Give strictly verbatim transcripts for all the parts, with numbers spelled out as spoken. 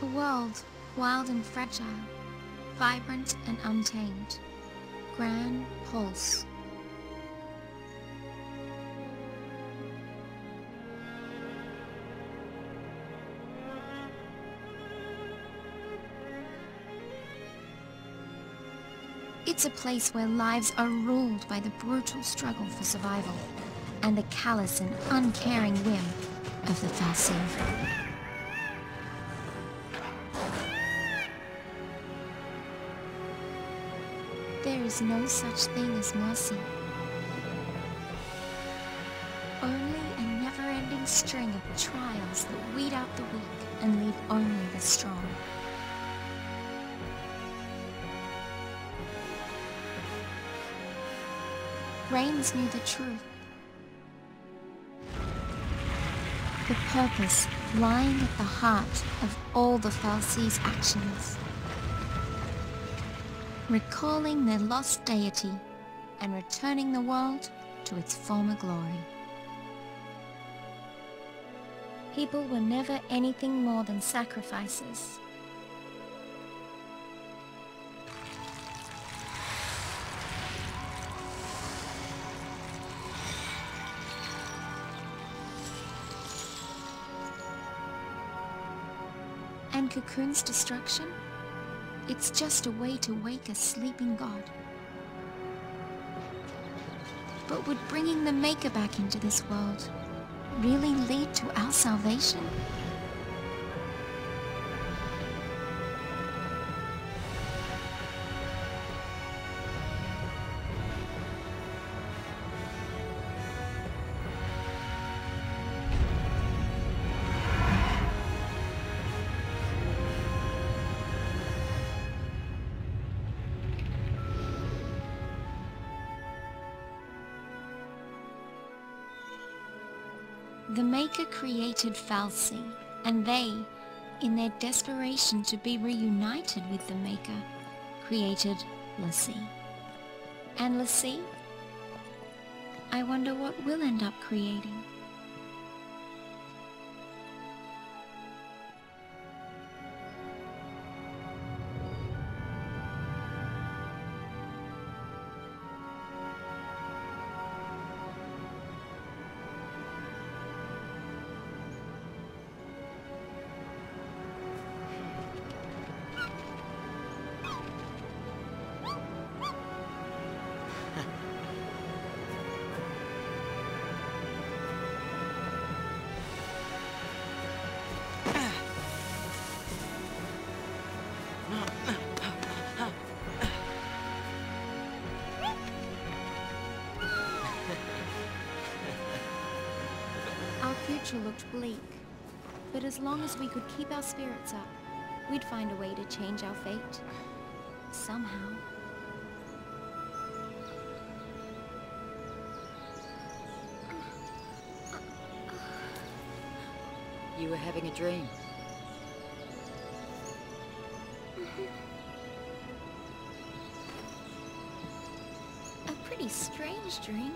A world wild and fragile, vibrant and untamed. Gran Pulse. It's a place where lives are ruled by the brutal struggle for survival and the callous and uncaring whim of the fal'Cie. There is no such thing as mercy. Only a never-ending string of trials that weed out the weak and leave only the strong. Raines knew the truth. The purpose lying at the heart of all the fal'Cie's actions. Recalling their lost deity and returning the world to its former glory. People were never anything more than sacrifices. And Cocoon's destruction? It's just a way to wake a sleeping god. But would bringing the Maker back into this world really lead to our salvation? The Maker created fal'Cie, and they, in their desperation to be reunited with the Maker, created l'Cie. And l'Cie? I wonder what we'll end up creating. Our future looked bleak, but as long as we could keep our spirits up, we'd find a way to change our fate. Somehow. You were having a dream. A pretty strange dream.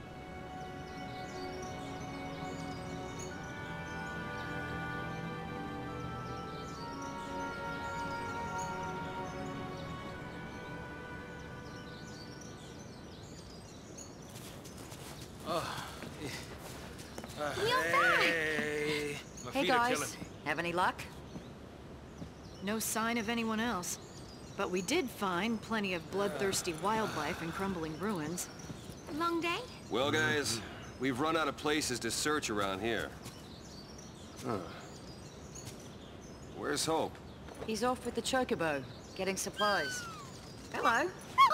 Hey, my Hey feet are guys, killing me. have any luck? No sign of anyone else. But we did find plenty of bloodthirsty wildlife in crumbling ruins. Long day? Well, guys, we've run out of places to search around here. Huh. Where's Hope? He's off with the Chocobo, getting supplies. Hello.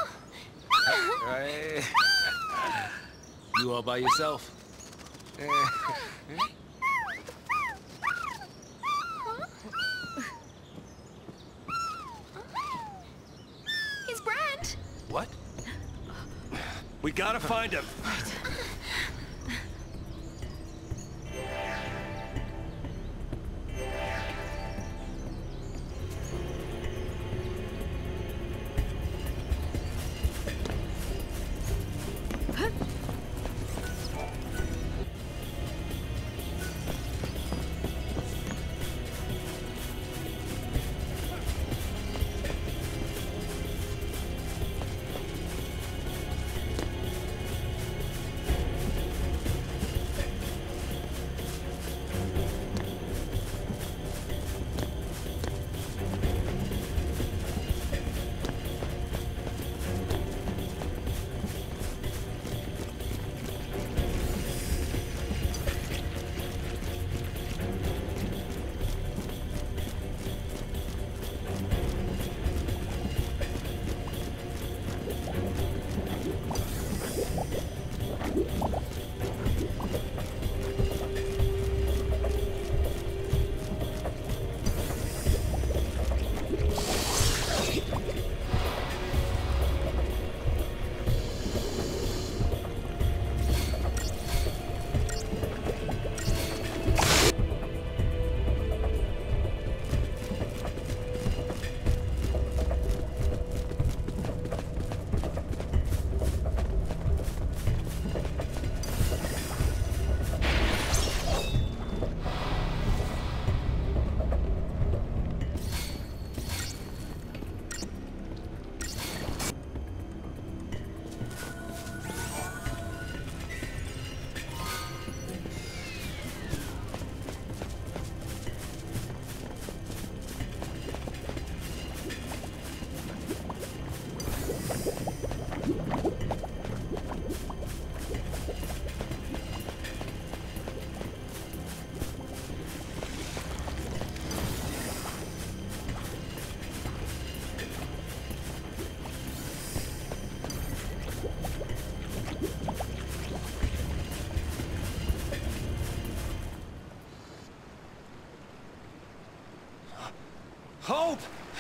Hey. You all by yourself? He's Brand! What? We gotta find him. Hope!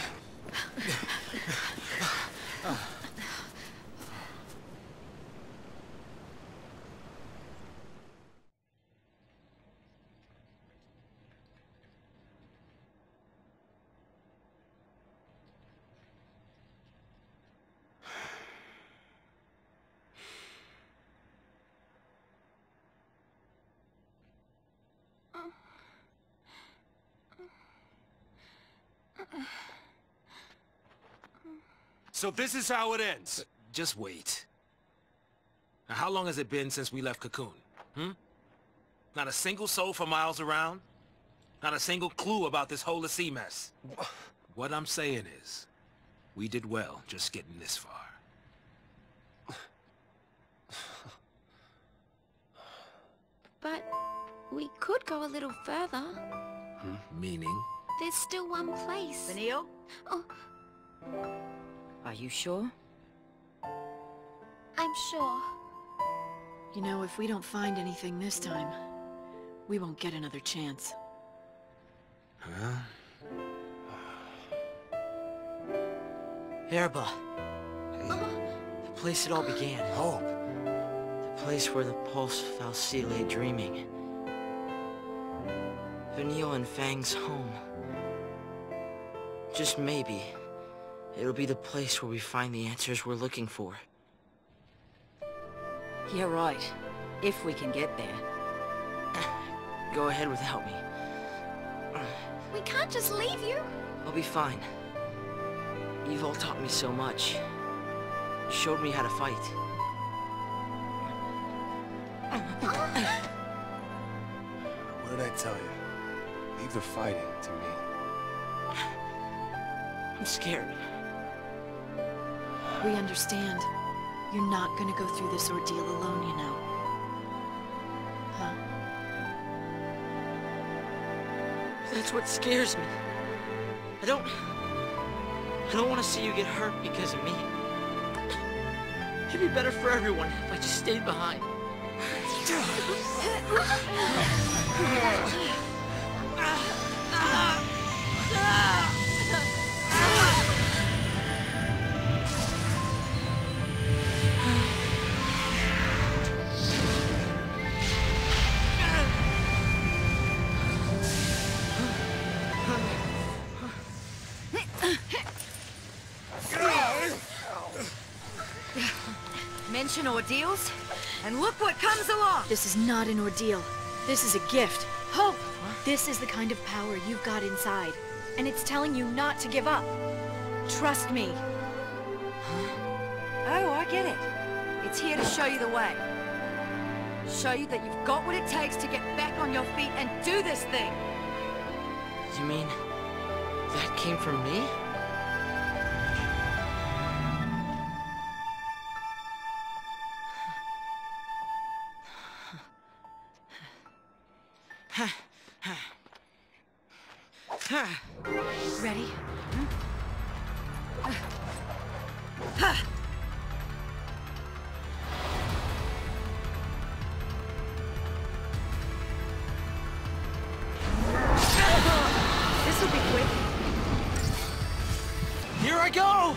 So this is how it ends. Just wait. Now, how long has it been since we left Cocoon? Hmm? Not a single soul for miles around? Not a single clue about this whole sea mess? What I'm saying is, we did well just getting this far. But we could go a little further. Hmm? Meaning? There's still one place. Vanille? Oh, Are you sure? I'm sure. You know, if we don't find anything this time, we won't get another chance. Huh? Erba. Oh, The place it all began. Hope. The place where the Pulse Fal'Cie lay dreaming. Vanille and Fang's home. Just maybe, it'll be the place where we find the answers we're looking for. Yeah, right. If we can get there. Go ahead without me. we can't just leave you. I'll be fine. You've all taught me so much. Showed me how to fight. What did I tell you? Leave the fighting to me. I'm scared. We understand. You're not gonna go through this ordeal alone, you know. Huh? That's what scares me. I don't... I don't want to see you get hurt because of me. It'd be better for everyone if I just stayed behind. Mention ordeals, and look what comes along! This is not an ordeal. This is a gift. Hope! This is the kind of power you've got inside. And it's telling you not to give up. Trust me. Oh, I get it. It's here to show you the way. Show you that you've got what it takes to get back on your feet and do this thing! You mean... that came from me? Ready? This'll be quick. Here I go!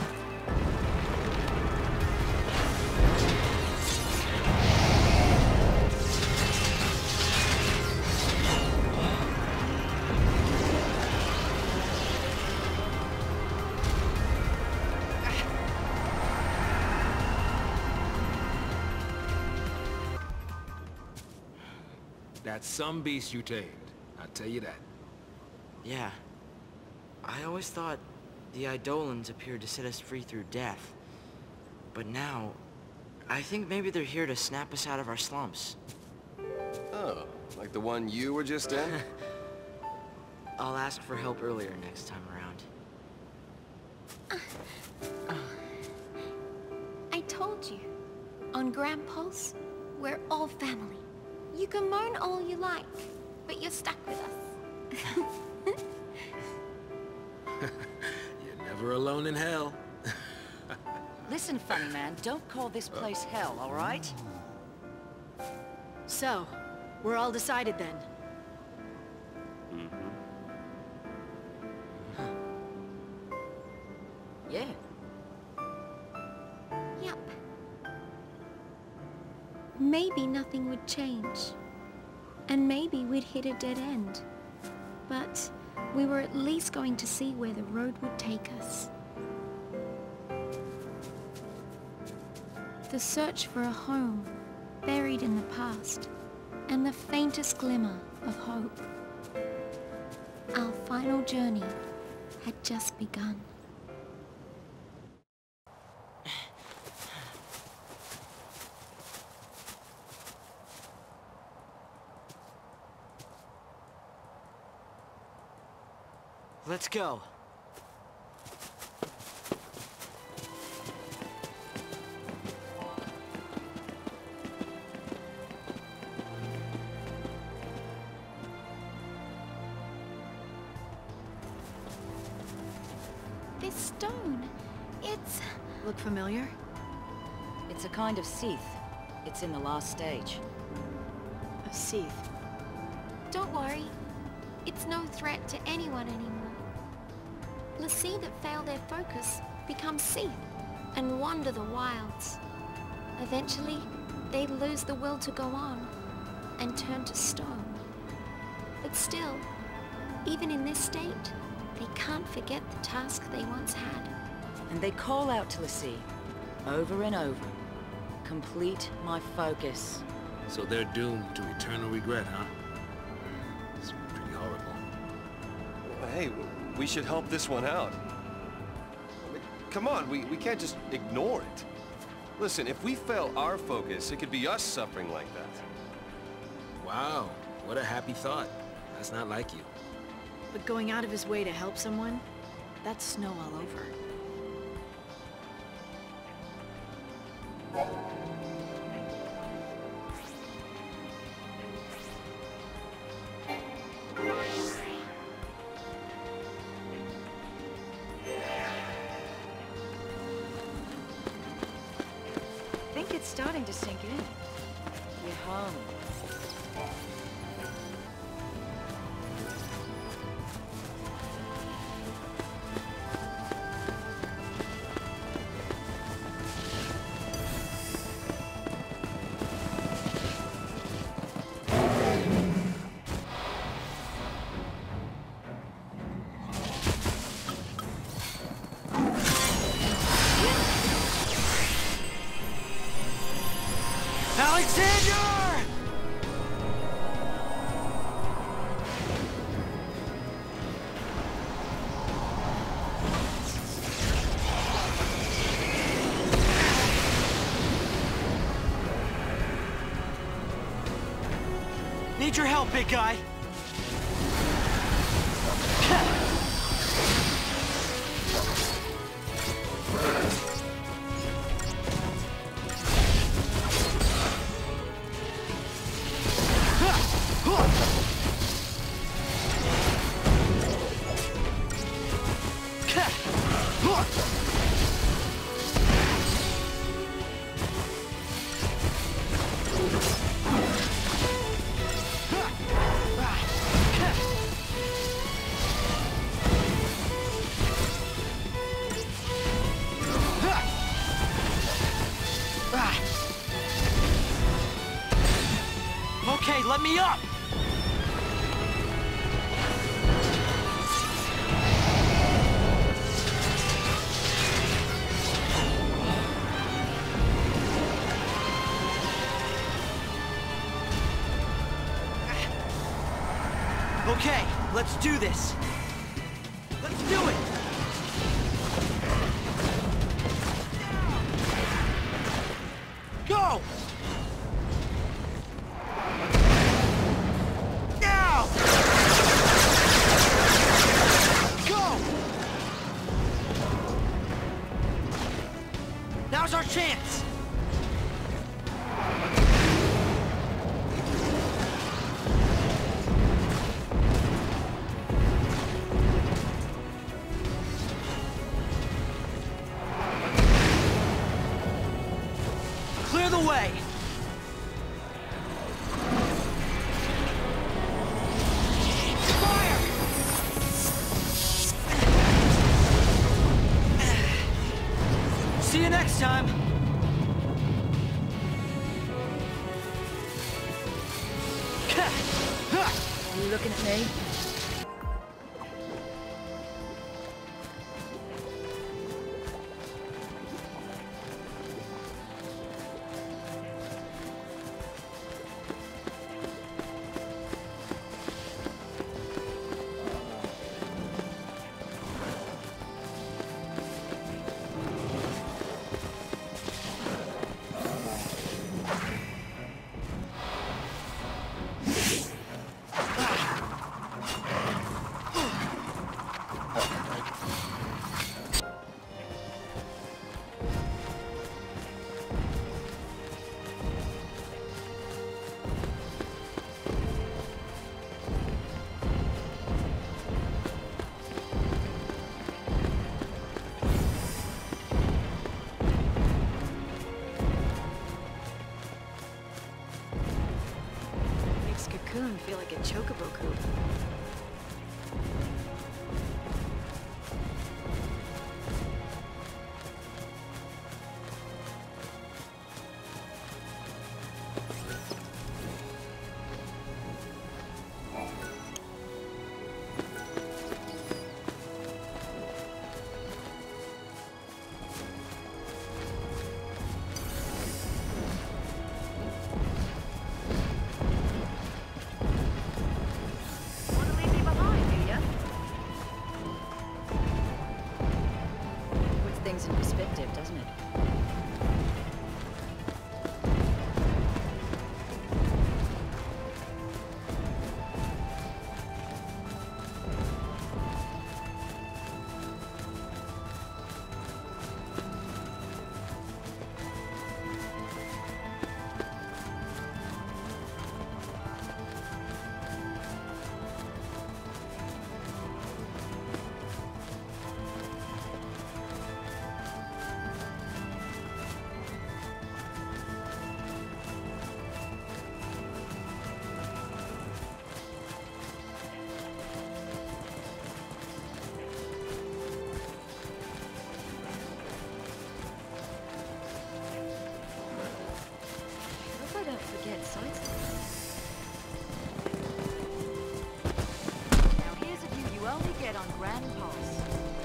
That's some beast you tamed. I'll tell you that. Yeah. I always thought the Eidolons appeared to set us free through death. But now, I think maybe they're here to snap us out of our slumps. Oh, like the one you were just in? I'll ask for help earlier next time around. I told you. On Grand Pulse, we're all family. You can moan all you like, but you're stuck with us. You're never alone in hell. Listen, funny man, don't call this place hell, all right? So, we're all decided then. maybe nothing would change. And maybe we'd hit a dead end. But we were at least going to see where the road would take us. The search for a home buried in the past, and the faintest glimmer of hope. Our final journey had just begun. Let's go. This stone, it's... Look familiar? It's a kind of Seath. It's in the last stage. A Seath. Don't worry. It's no threat to anyone anymore. l'Cie that fail their focus become Seath and wander the wilds. Eventually, they lose the will to go on and turn to stone. But still, even in this state, they can't forget the task they once had. And they call out to l'Cie, over and over. Complete my focus. So they're doomed to eternal regret, huh? It's pretty horrible. Well, hey, we should help this one out. I mean, come on, we, we can't just ignore it. Listen, if we fail our focus, it could be us suffering like that. Wow, what a happy thought. That's not like you. But going out of his way to help someone, that's Snow all over. I think it's starting to sink in. You're home. Alexander! Need your help, big guy. Okay, let me up! Okay, let's do this. Let's do it! Go! Now! Go! Now's our chance! Clear the way! Fire! See you next time! You looking at me? Cocoon feel like a chocobo coop. In perspective, doesn't it? Forget sights. Now here's a view you only get on Grand Pulse.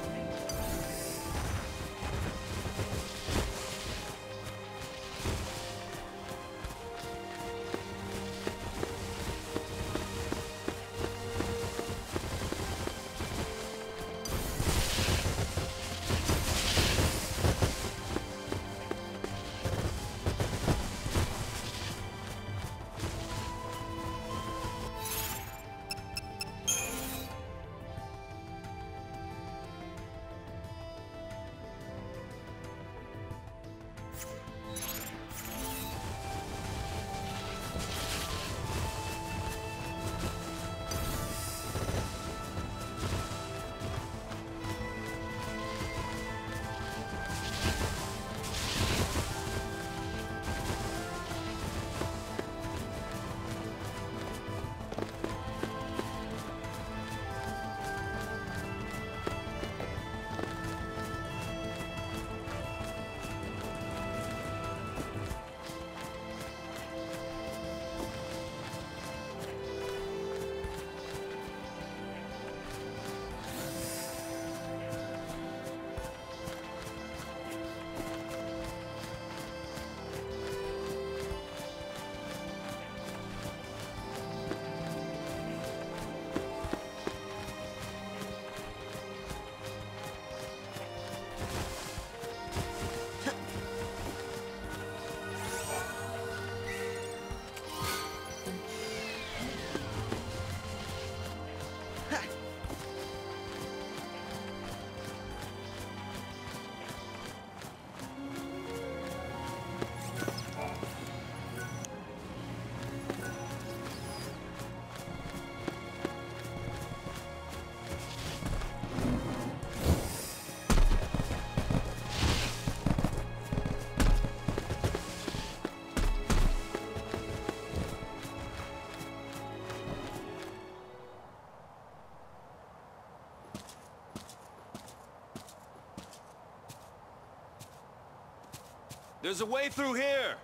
There's a way through here!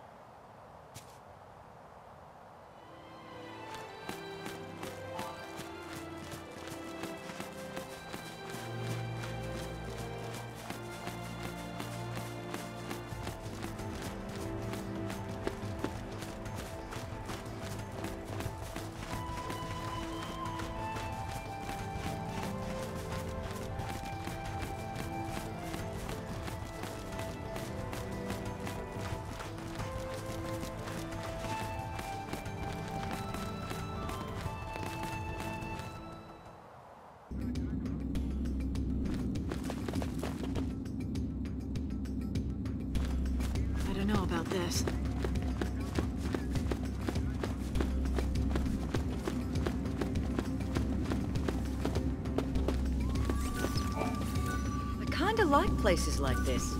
know about this. I kinda like places like this.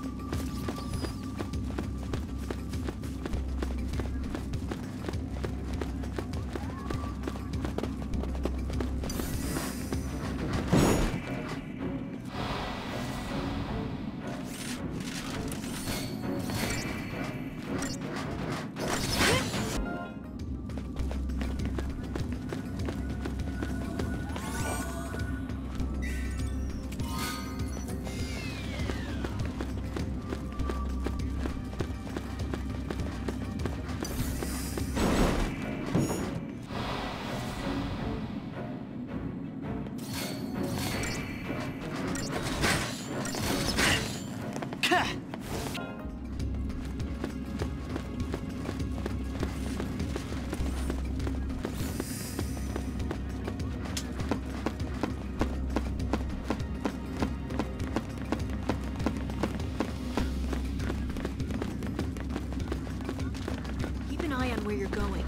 Keep an eye on where you're going.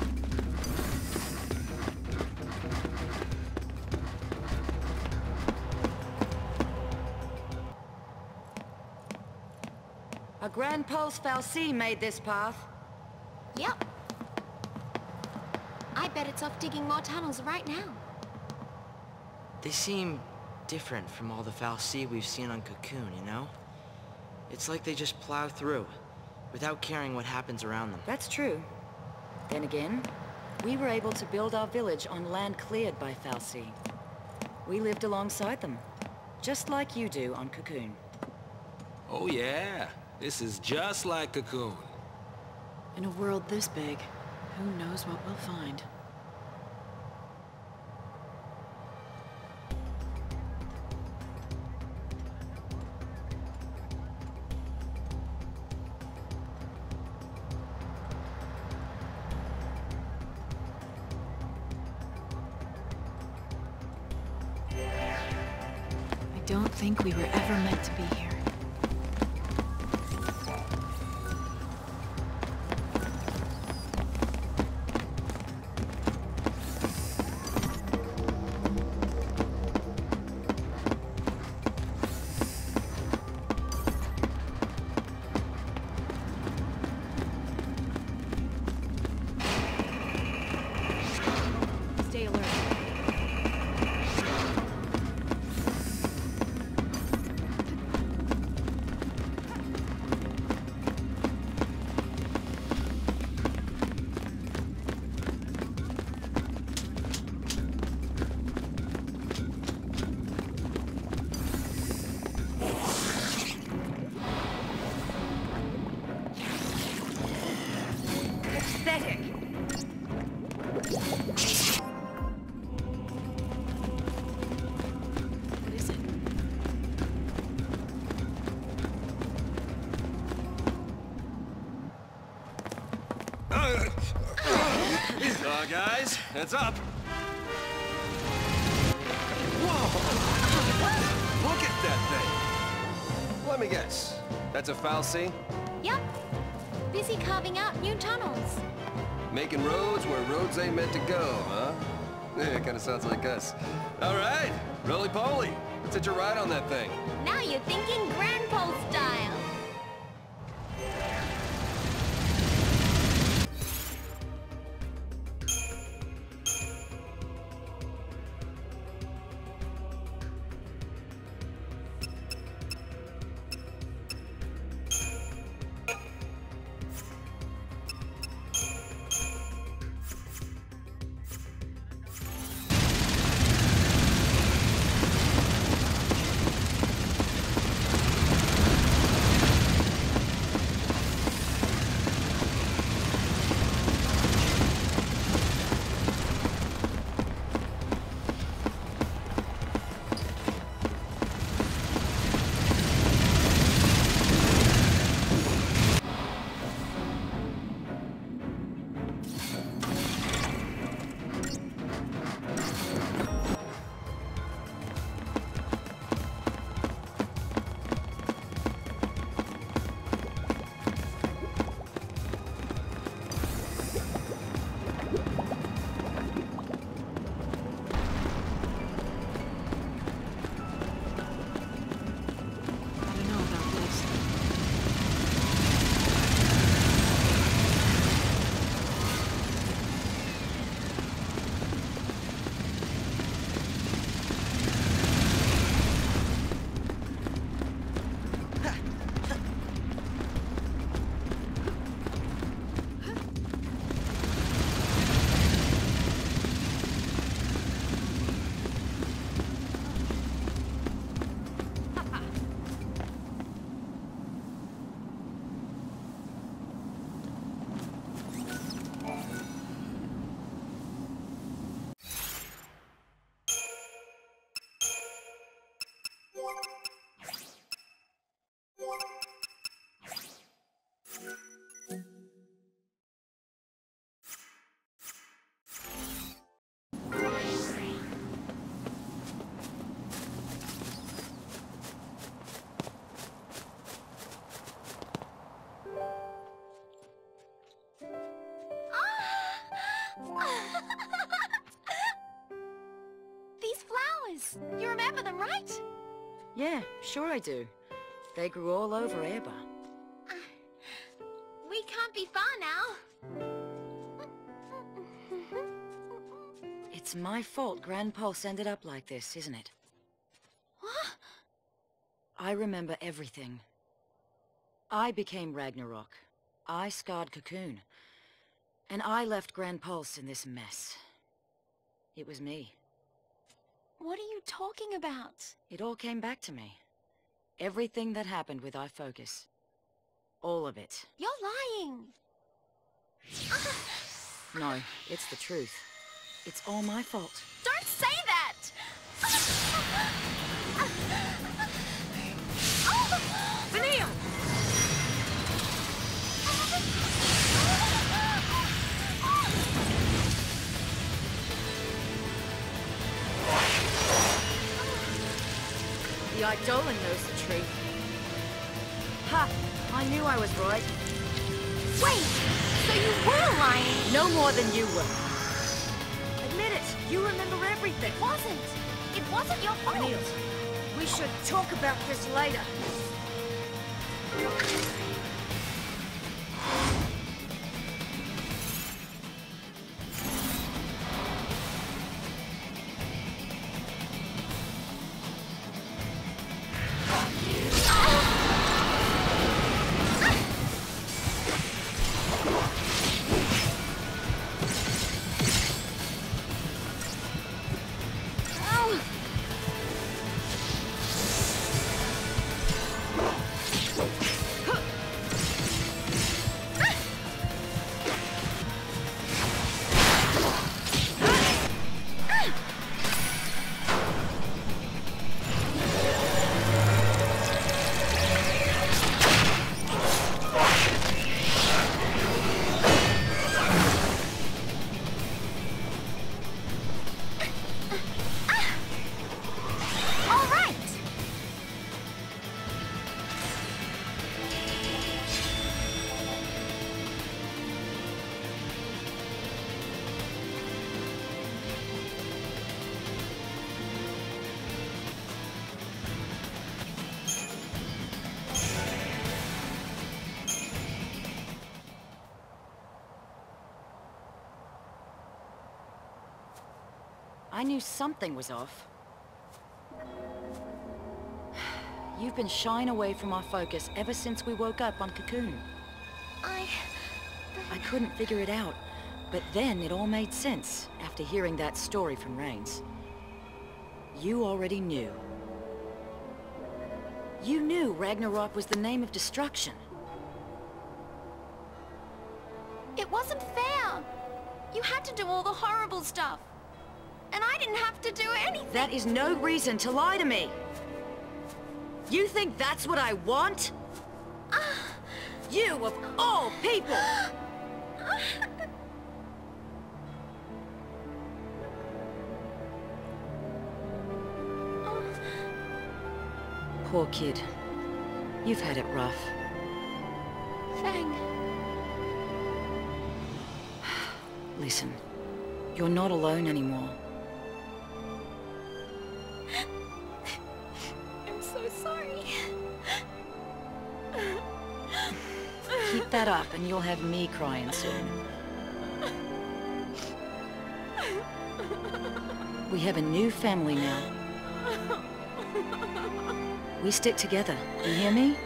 A Grand Pulse fal'Cie made this path. Yep. I bet it's off digging more tunnels right now. They seem different from all the fal'Cie we've seen on Cocoon, you know? It's like they just plow through, without caring what happens around them. That's true. Then again, we were able to build our village on land cleared by fal'Cie. We lived alongside them, just like you do on Cocoon. Oh yeah, this is just like Cocoon. In a world this big, who knows what we'll find. I don't think we were ever meant to be here. Stay alert. Pathetic. What is it? Uh, guys, heads up. Whoa! Look at that thing. Let me guess. That's a fal'Cie? Yep. Busy carving out new tunnels. Making roads where roads ain't meant to go, huh? Yeah, kinda sounds like us. All right, roly-poly. Let's hitch a ride on that thing. Now you're thinking Grand Pole style. those. You remember them, right? Yeah, sure I do. They grew all over Airba. Uh, we can't be far now. It's my fault Gran Pulse ended up like this, isn't it? What? I remember everything. I became Ragnarok. I scarred Cocoon. And I left Gran Pulse in this mess. It was me. What are you talking about? It all came back to me. Everything that happened with iFocus. All of it. You're lying. No, it's the truth. It's all my fault. Don't say that! Vanille! The Eidolon knows the truth. Ha! I knew I was right. Wait! So you were lying? No more than you were. Admit it! You remember everything! It wasn't! It wasn't your fault! Vanille, we should talk about this later. I knew something was off. You've been shying away from our focus ever since we woke up on Cocoon. I... I couldn't figure it out, but then it all made sense after hearing that story from Rains. You already knew. You knew Ragnarok was the name of destruction. It wasn't fair! You had to do all the horrible stuff. And I didn't have to do anything! That is no reason to lie to me! You think that's what I want? Uh, you, of all people! Poor kid. You've had it rough. Fang. Listen, you're not alone anymore. I'm so sorry. Keep that up and you'll have me crying soon. We have a new family now. We stick together, you hear me?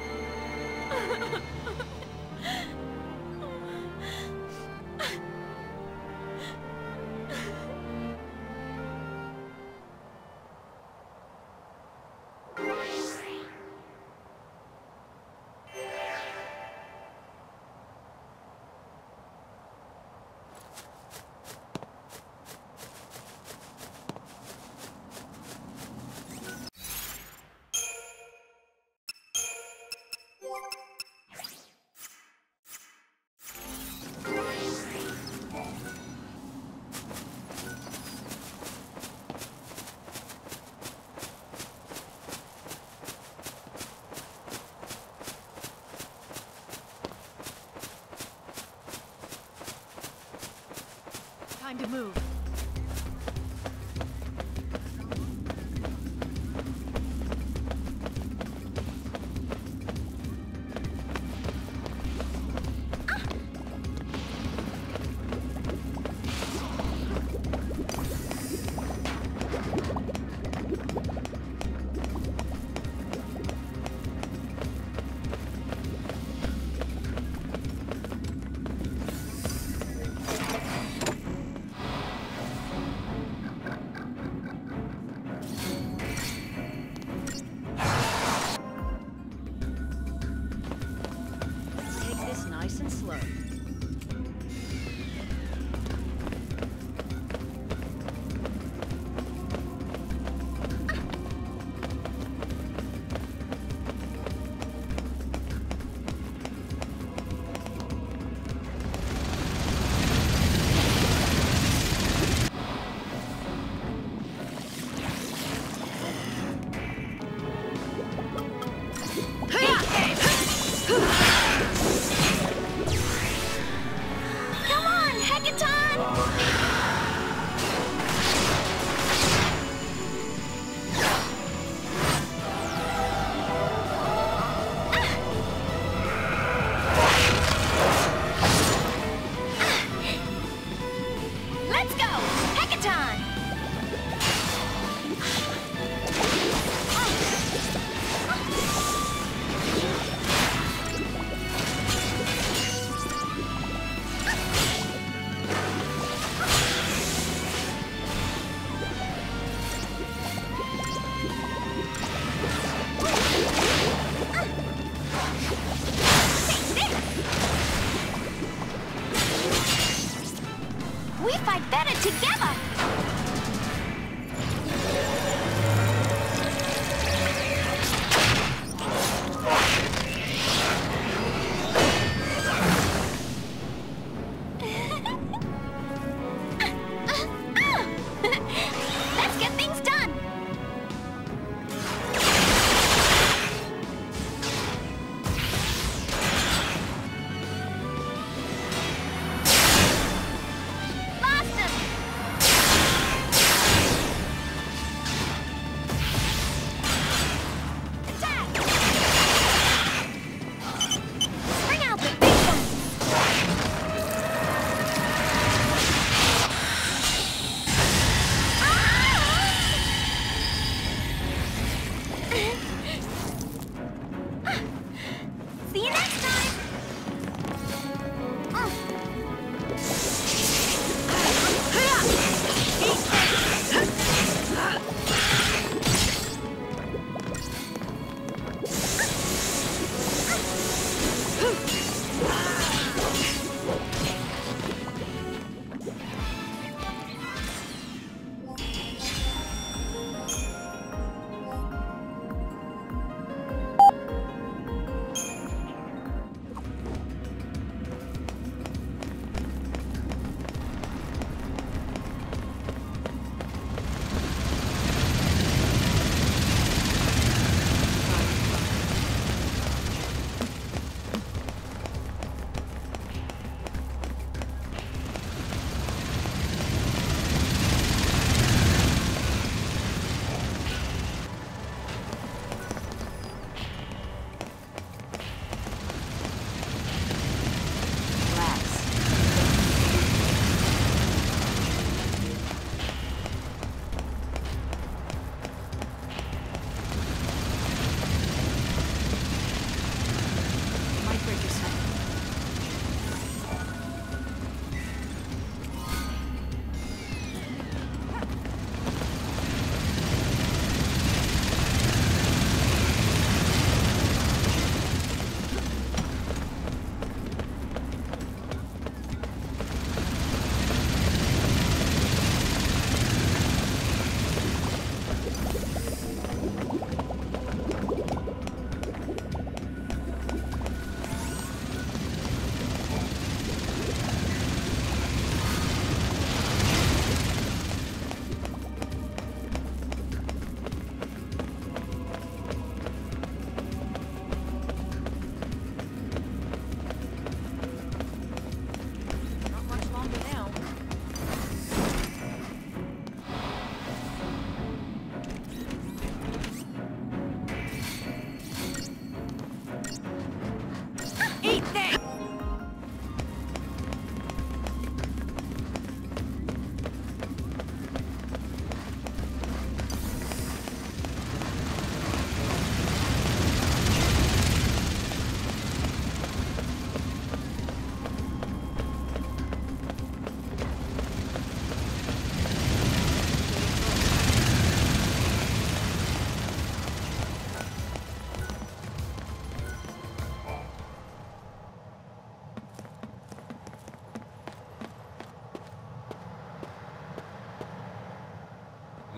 Time to move.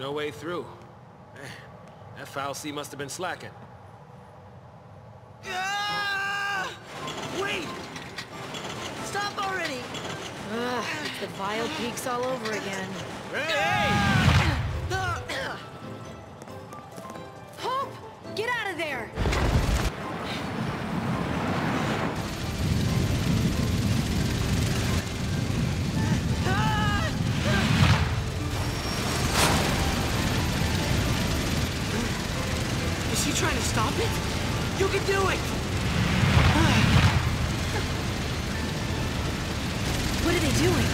No way through. Man, that foul sea must have been slacking. Ah! Wait! Stop already! Ugh, it's the vile peaks all over again. Hey! Hope! Get out of there! Is he trying to stop it? You can do it! What are they doing?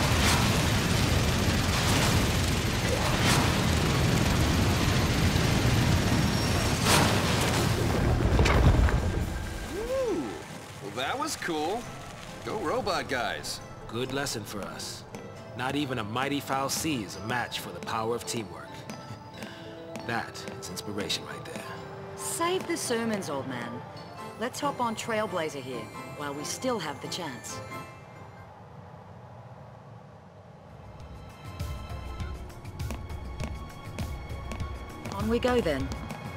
Ooh, well that was cool. Go robot guys. Good lesson for us. Not even a mighty foul sea is a match for the power of teamwork. That is inspiration right there. Save the sermons, old man. Let's hop on Trailblazer here, while we still have the chance. On we go, then.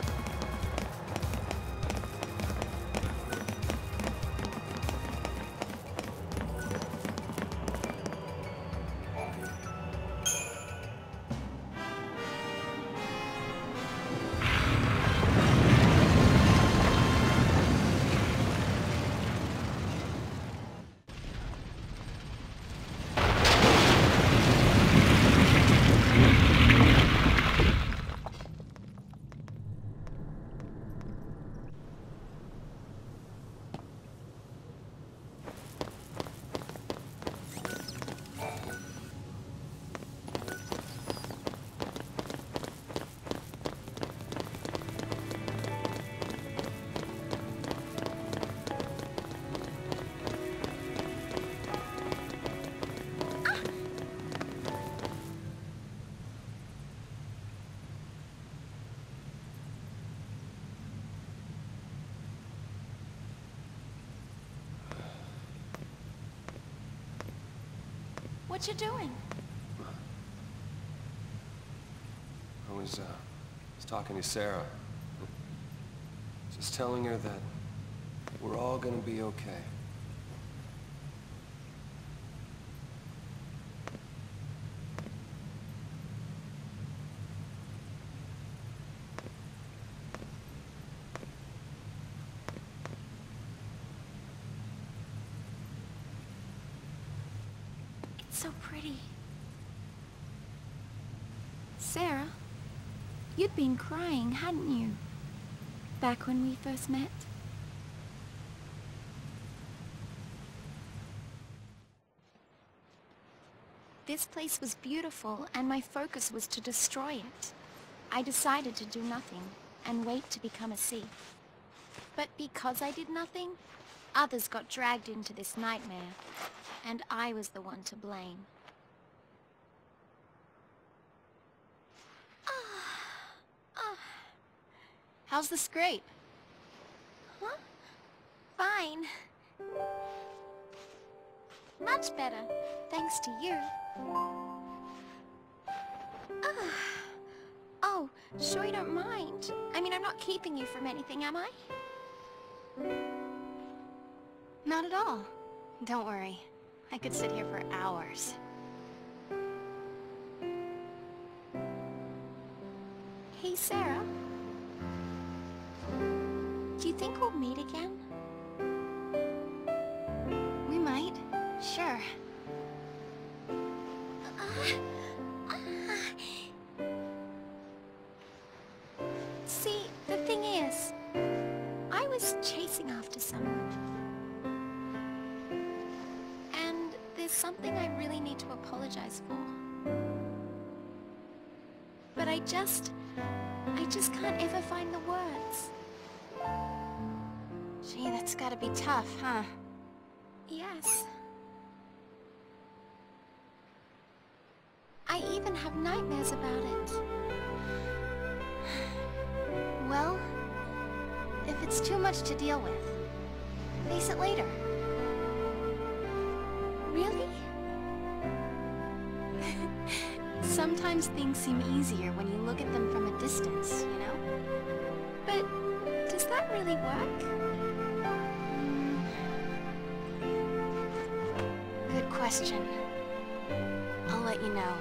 What you doing? I was, uh, was talking to Sarah. Just telling her that we're all gonna be okay. So pretty. Sarah, you'd been crying, hadn't you? Back when we first met? This place was beautiful, and my focus was to destroy it. I decided to do nothing, and wait to become a sea. But because I did nothing, others got dragged into this nightmare. And I was the one to blame. Ah, ah. How's the scrape? Huh? Fine. Much better, thanks to you. Ah. Oh, sure you don't mind. I mean, I'm not keeping you from anything, am I? Not at all. Don't worry. I could sit here for hours. Hey, Sarah. Do you think we'll meet again? We might. Sure. See, the thing is, I was chasing after someone. There's something I really need to apologize for. But I just... I just can't ever find the words. Gee, that's gotta be tough, huh? Yes. I even have nightmares about it. Well, if it's too much to deal with, face it later. Really? Sometimes things seem easier when you look at them from a distance, you know? But does that really work? Good question. I'll let you know.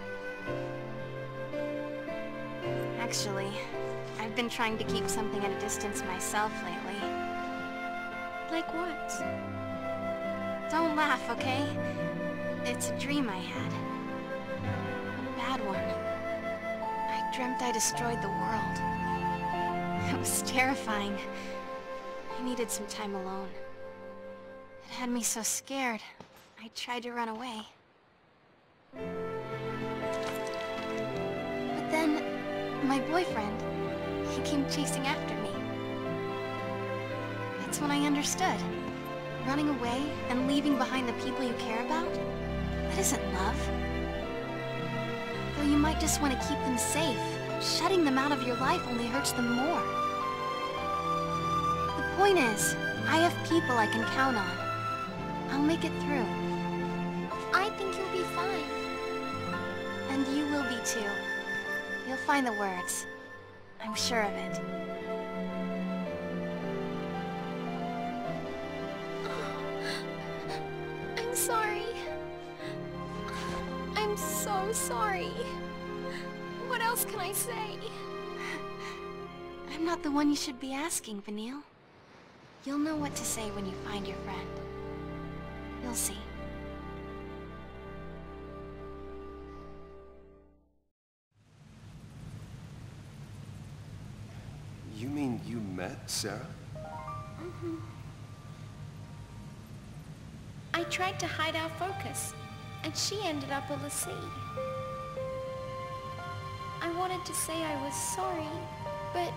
Actually, I've been trying to keep something at a distance myself lately. Like what? Don't laugh, okay? It's a dream I had. A bad one. I dreamt I destroyed the world. It was terrifying. I needed some time alone. It had me so scared, I tried to run away. But then, my boyfriend, he came chasing after me. That's when I understood. Running away and leaving behind the people you care about? That isn't love. Though you might just want to keep them safe, shutting them out of your life only hurts them more. The point is, I have people I can count on. I'll make it through. I think you'll be fine. And you will be too. You'll find the words. I'm sure of it. I'm sorry. I'm so sorry. What else can I say? I'm not the one you should be asking, Vanille. You'll know what to say when you find your friend. You'll see. You mean you met Sarah? Mm-hmm. I tried to hide our focus, and she ended up a l'Cie. I wanted to say I was sorry, but...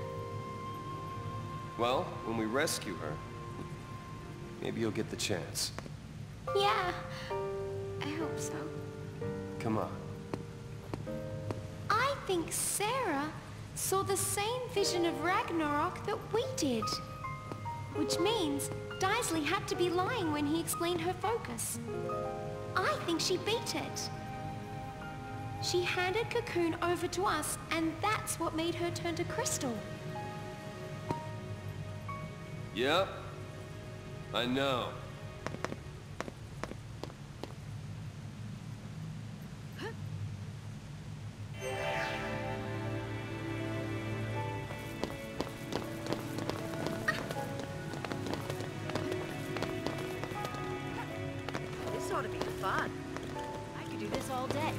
Well, when we rescue her, maybe you'll get the chance. yeah, I hope so. Come on. I think Sarah saw the same vision of Ragnarok that we did. Which means Daisley had to be lying when he explained her focus. I think she beat it. She handed Cocoon over to us, and that's what made her turn to Crystal. Yep. I know. This ought to be fun. I could do this all day.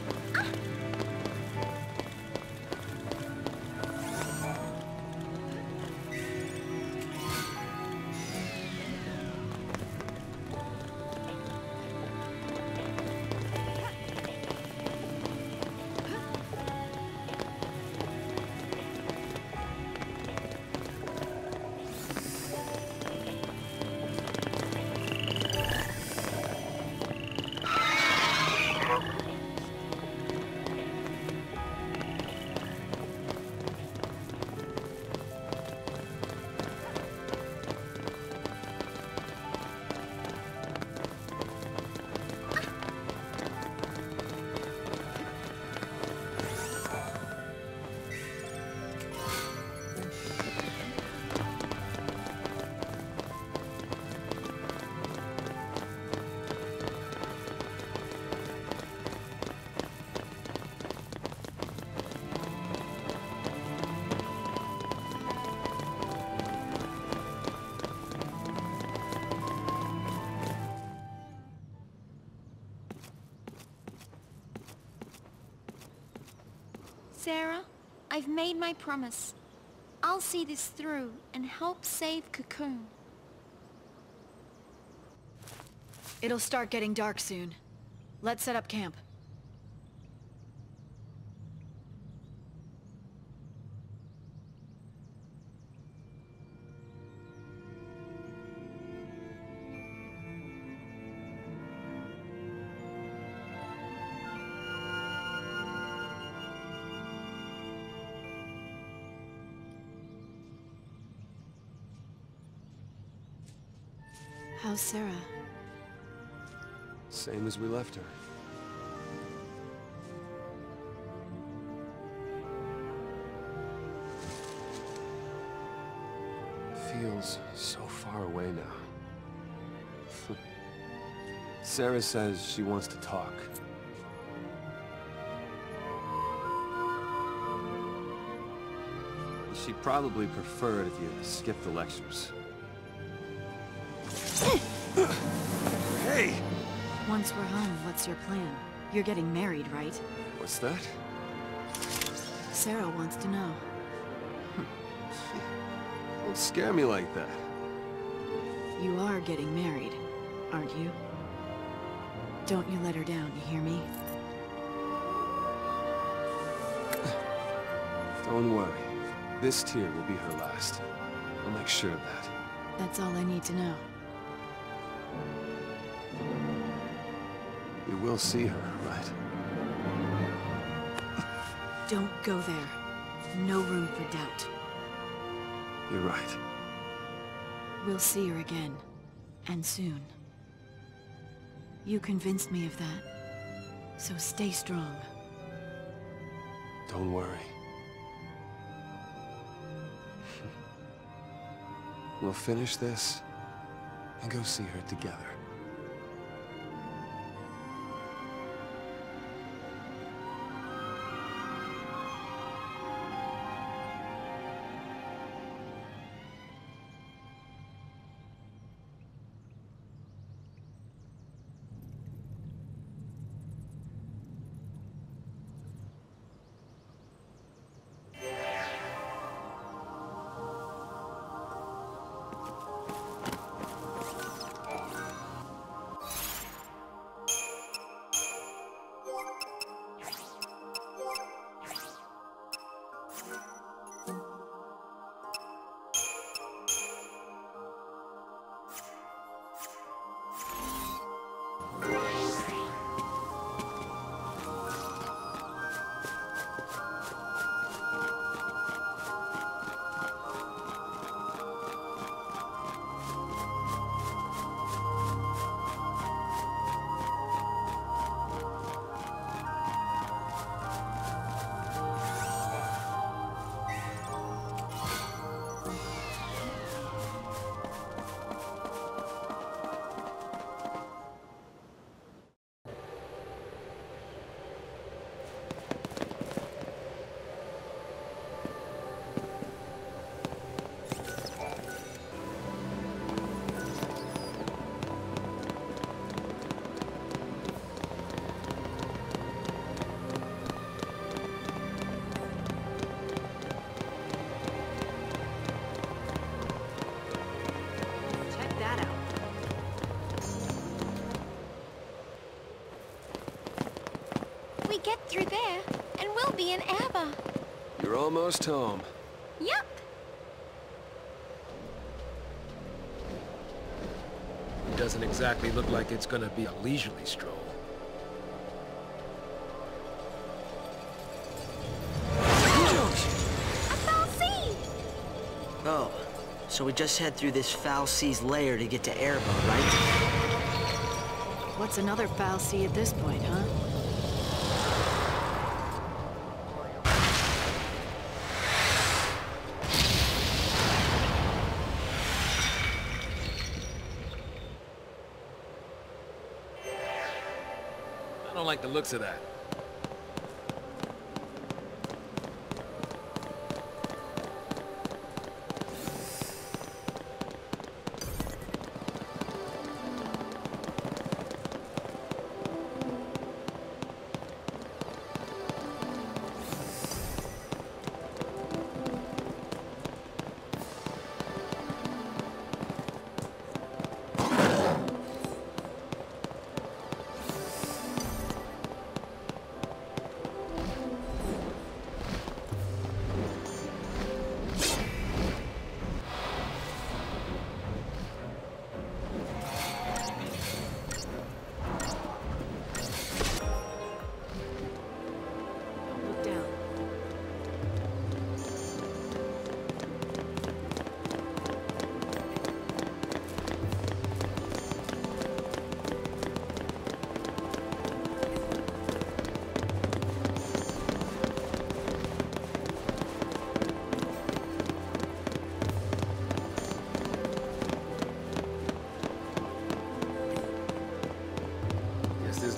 Sarah, I've made my promise. I'll see this through and help save Cocoon. It'll start getting dark soon. Let's set up camp. How's Sarah? Same as we left her. feels so far away now. Sarah says she wants to talk. She'd probably prefer it if you skipped the lectures. Hey! Once we're home, what's your plan? You're getting married, right? What's that? Sarah wants to know. Don't scare me like that. You are getting married, aren't you? Don't you let her down, you hear me? Don't worry. This tear will be her last. I'll make sure of that. That's all I need to know. You will see her, right? Don't go there. No room for doubt. You're right. We'll see her again. And soon. You convinced me of that. So stay strong. Don't worry. We'll finish this and go see her together. Get through there, and we'll be in Aber. You're almost home. Yep. It doesn't exactly look like it's gonna be a leisurely stroll. A fal'Cie! Oh, so we just head through this fal'Cie's lair to get to Erba, right? What's another fal'Cie at this point, huh? I don't like the looks of that.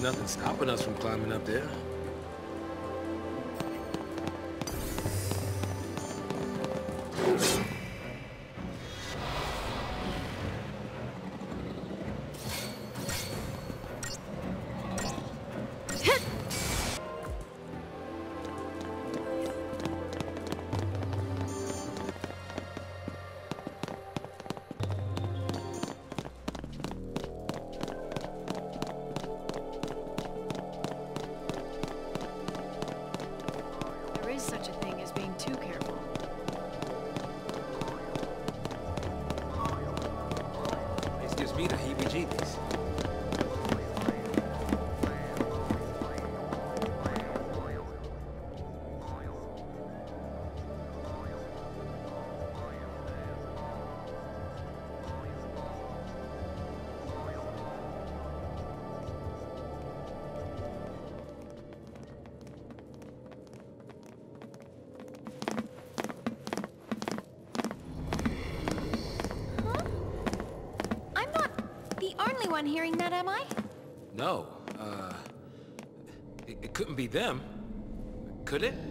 nothing stopping us from climbing up there. Such a thing as being too careful. This gives me the heebie-jeebies. One hearing that, am I? No, uh... It, it couldn't be them. Could it?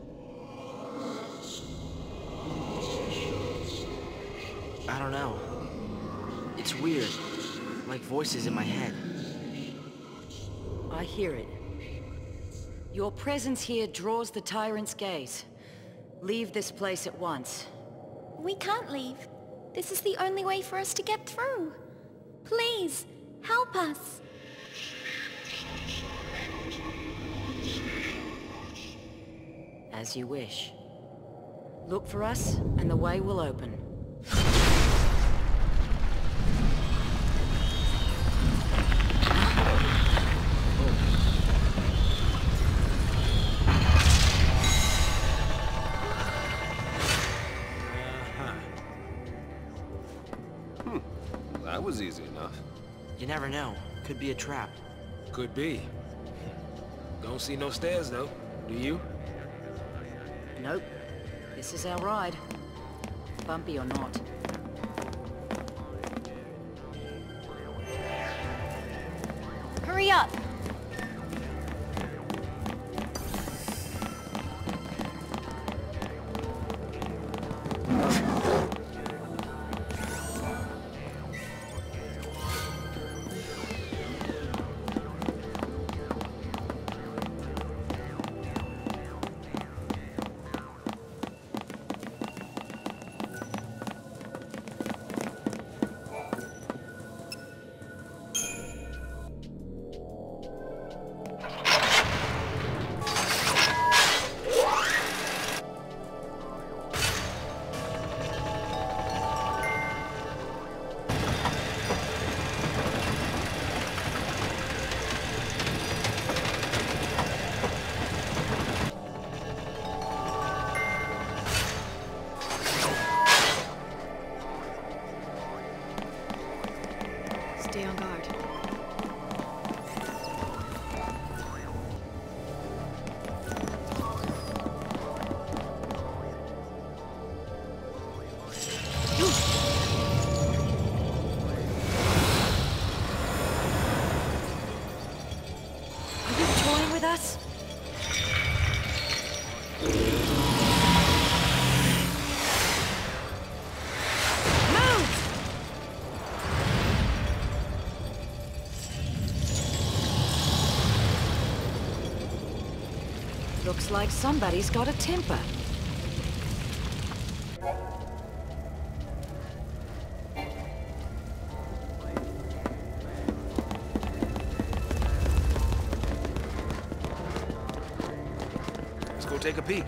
I don't know. It's weird. Like voices in my head. I hear it. Your presence here draws the tyrant's gaze. Leave this place at once. We can't leave. This is the only way for us to get through. Please, help us. As you wish. Look for us, and the way will open. That was easy enough. You never know. Could be a trap. Could be. Don't see no stairs, though. Do you? Nope. This is our ride. Bumpy or not. Hurry up! Stay on guard. Are you toying with us? Looks like somebody's got a temper. Let's go take a peek.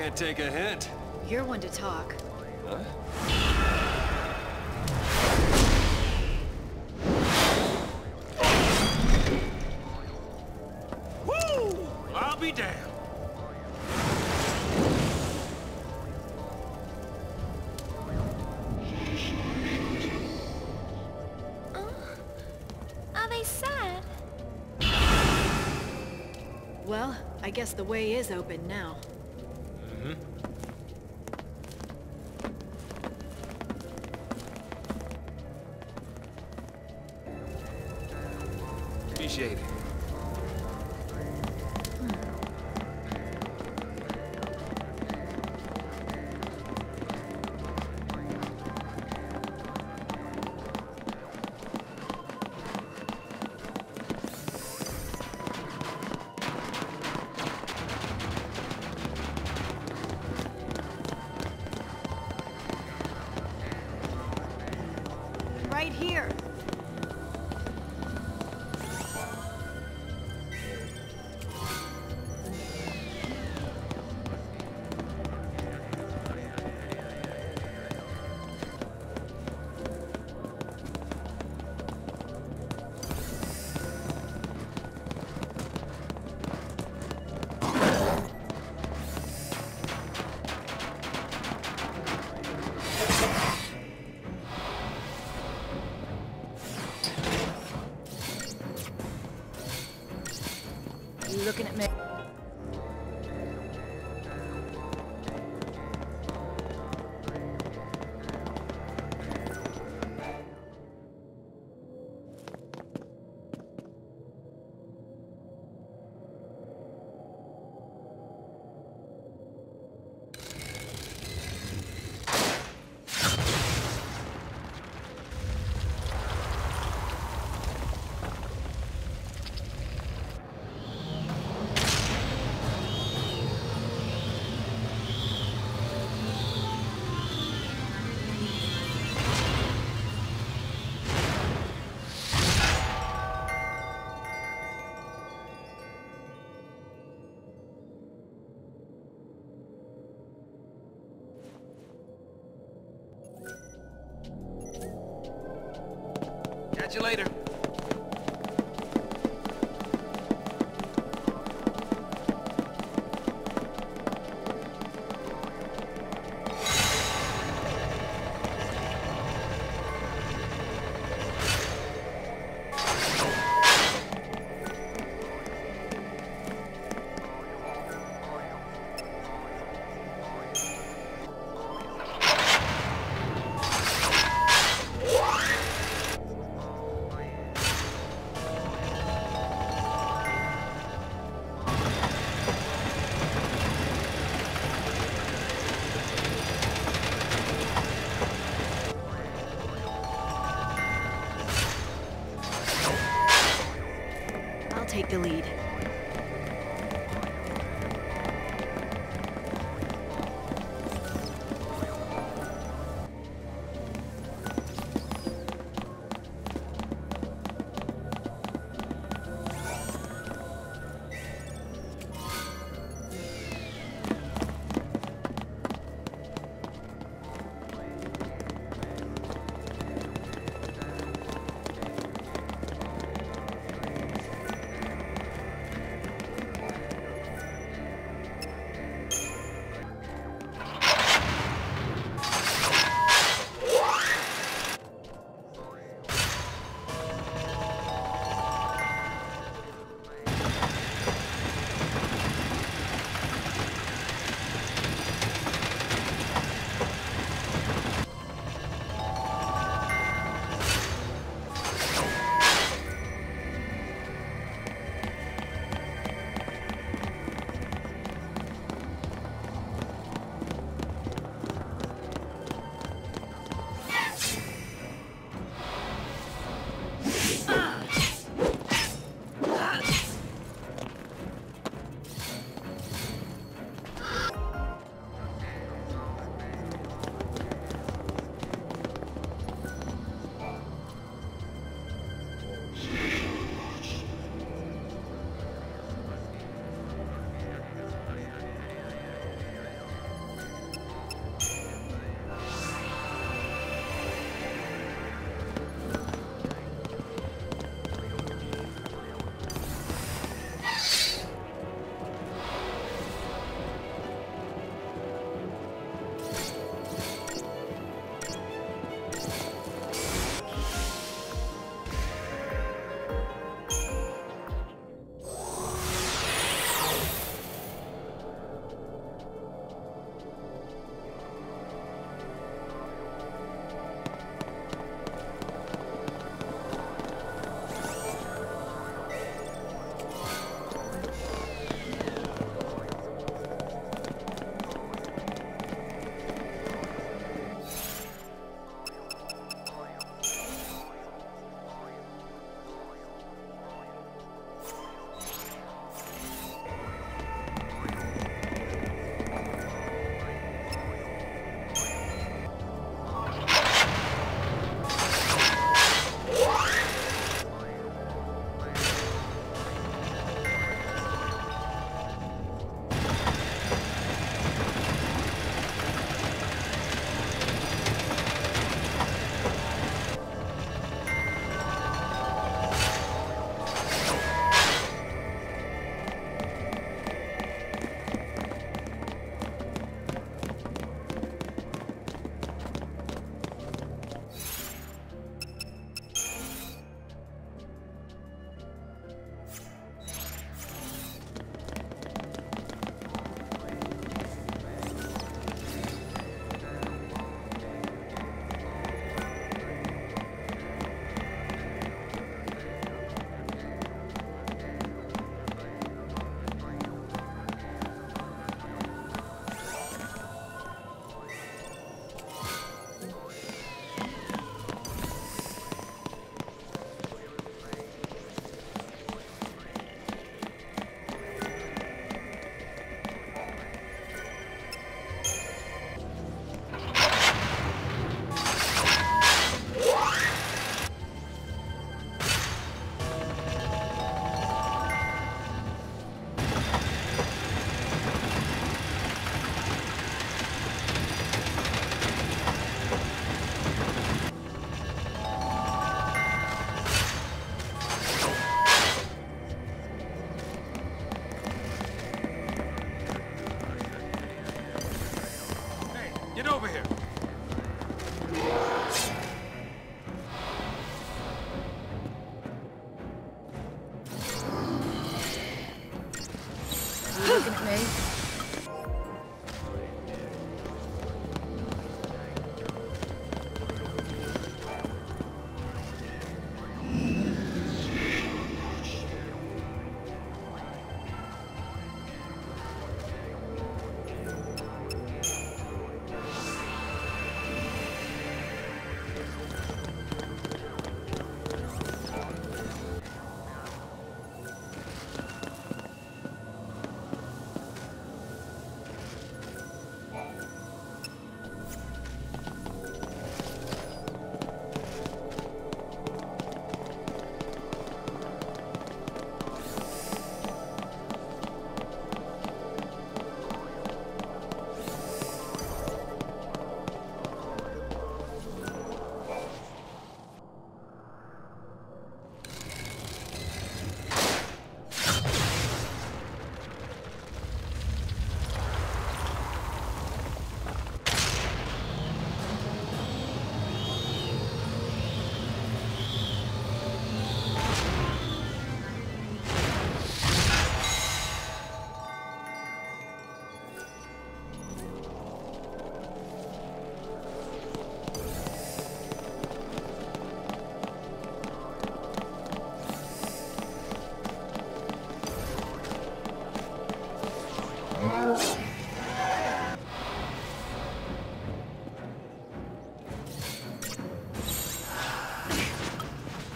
can't take a hint. You're one to talk. Huh? Woo! I'll be damned. Are they sad? Well, I guess the way is open now. Mm-hmm. Appreciate it. Right here. You looking at me? Catch you later.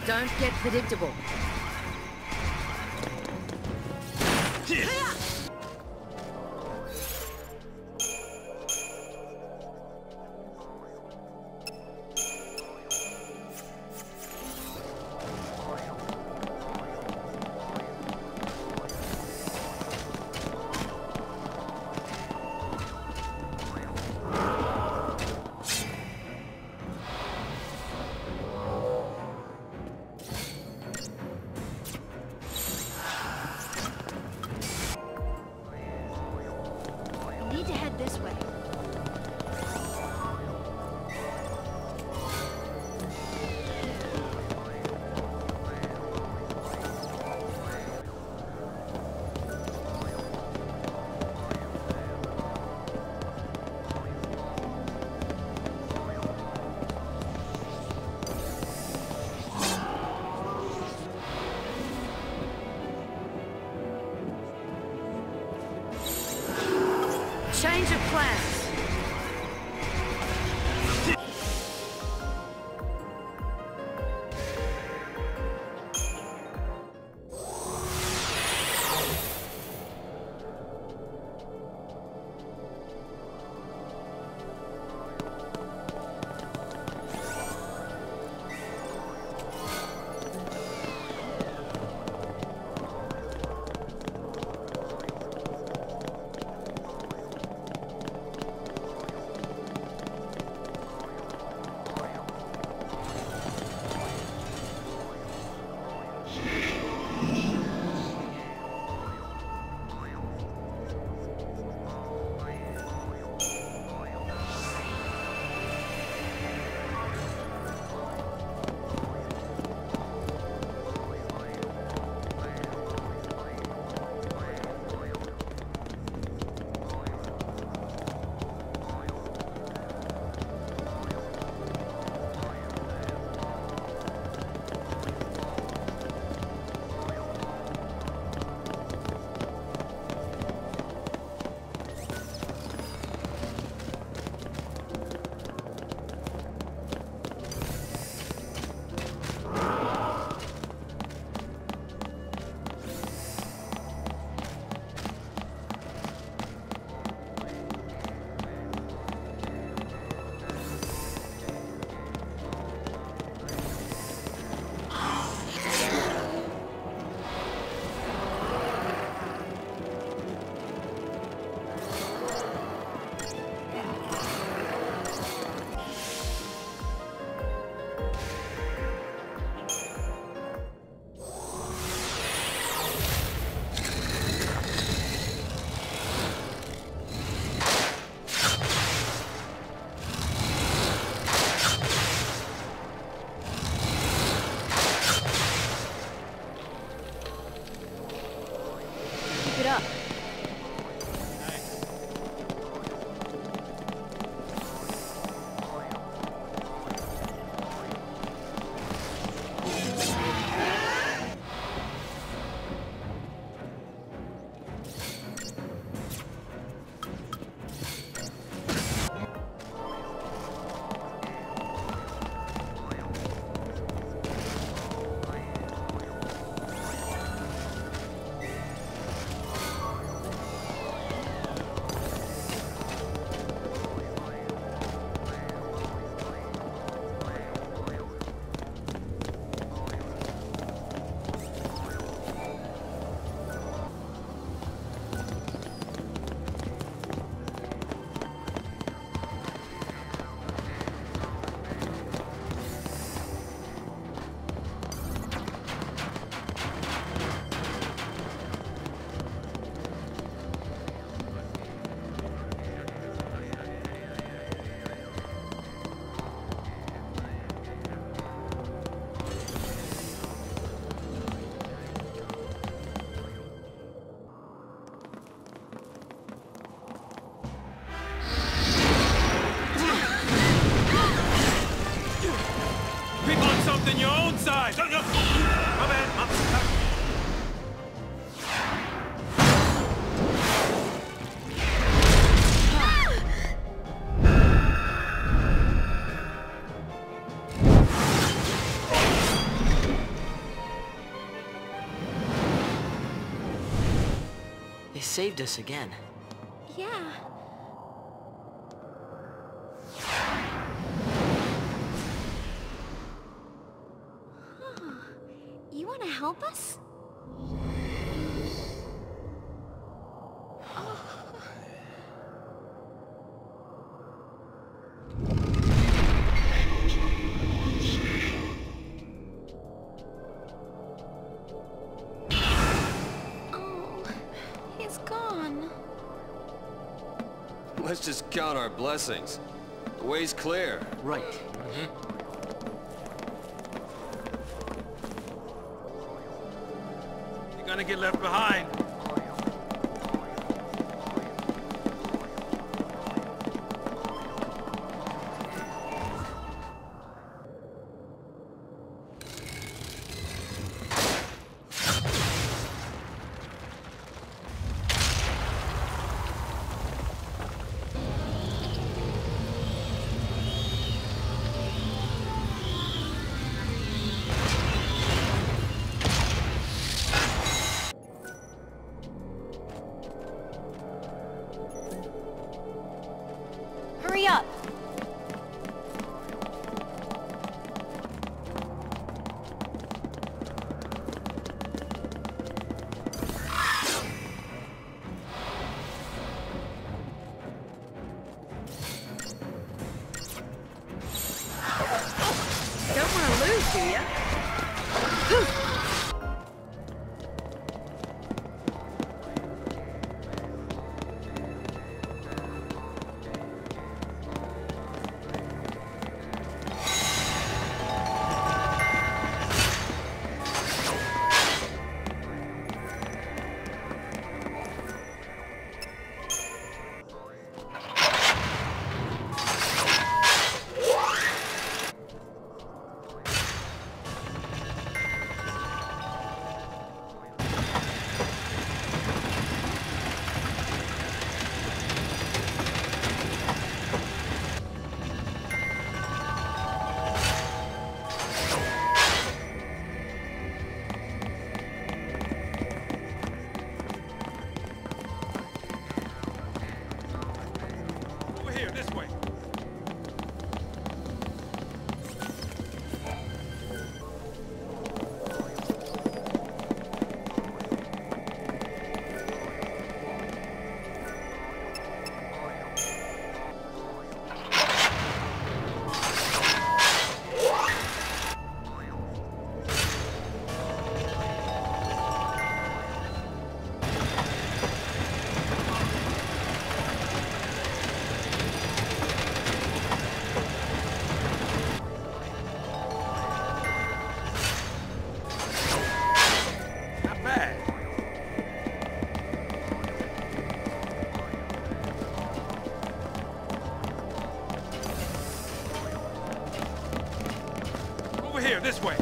Don't get predictable. Need to head this way. Change of plans. Keep it up. Something your own size. My bad. My bad. saved us again. Yeah. You want to help us? Let's just count our blessings. The way's clear. Right. Mm-hmm. You're gonna get left behind. Hurry up! Don't want to lose, do ya? Over here, this way. Not bad. Over here, this way.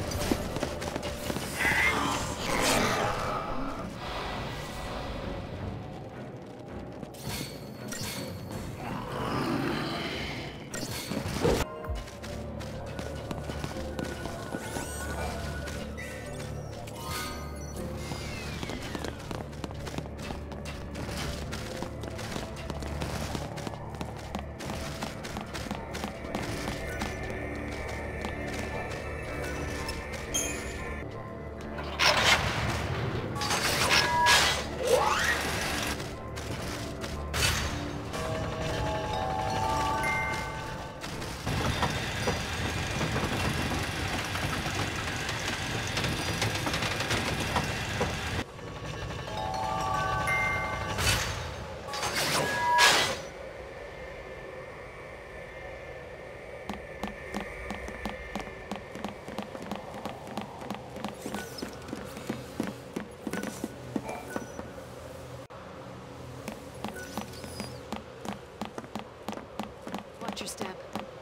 Watch your step.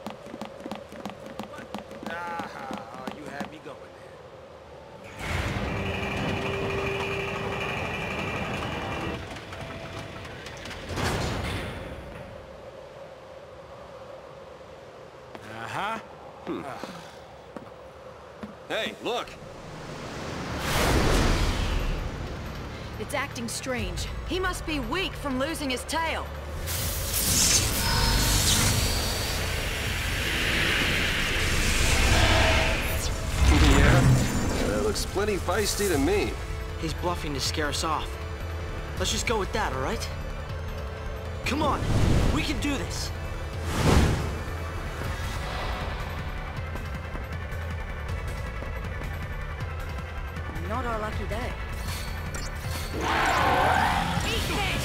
Ah, you had me going there. Uh-huh. Hmm. Hey, look! It's acting strange. He must be weak from losing his tail. Yeah? That looks plenty feisty to me. He's bluffing to scare us off. Let's just go with that, all right? Come on, we can do this. Not our lucky day. Eat this!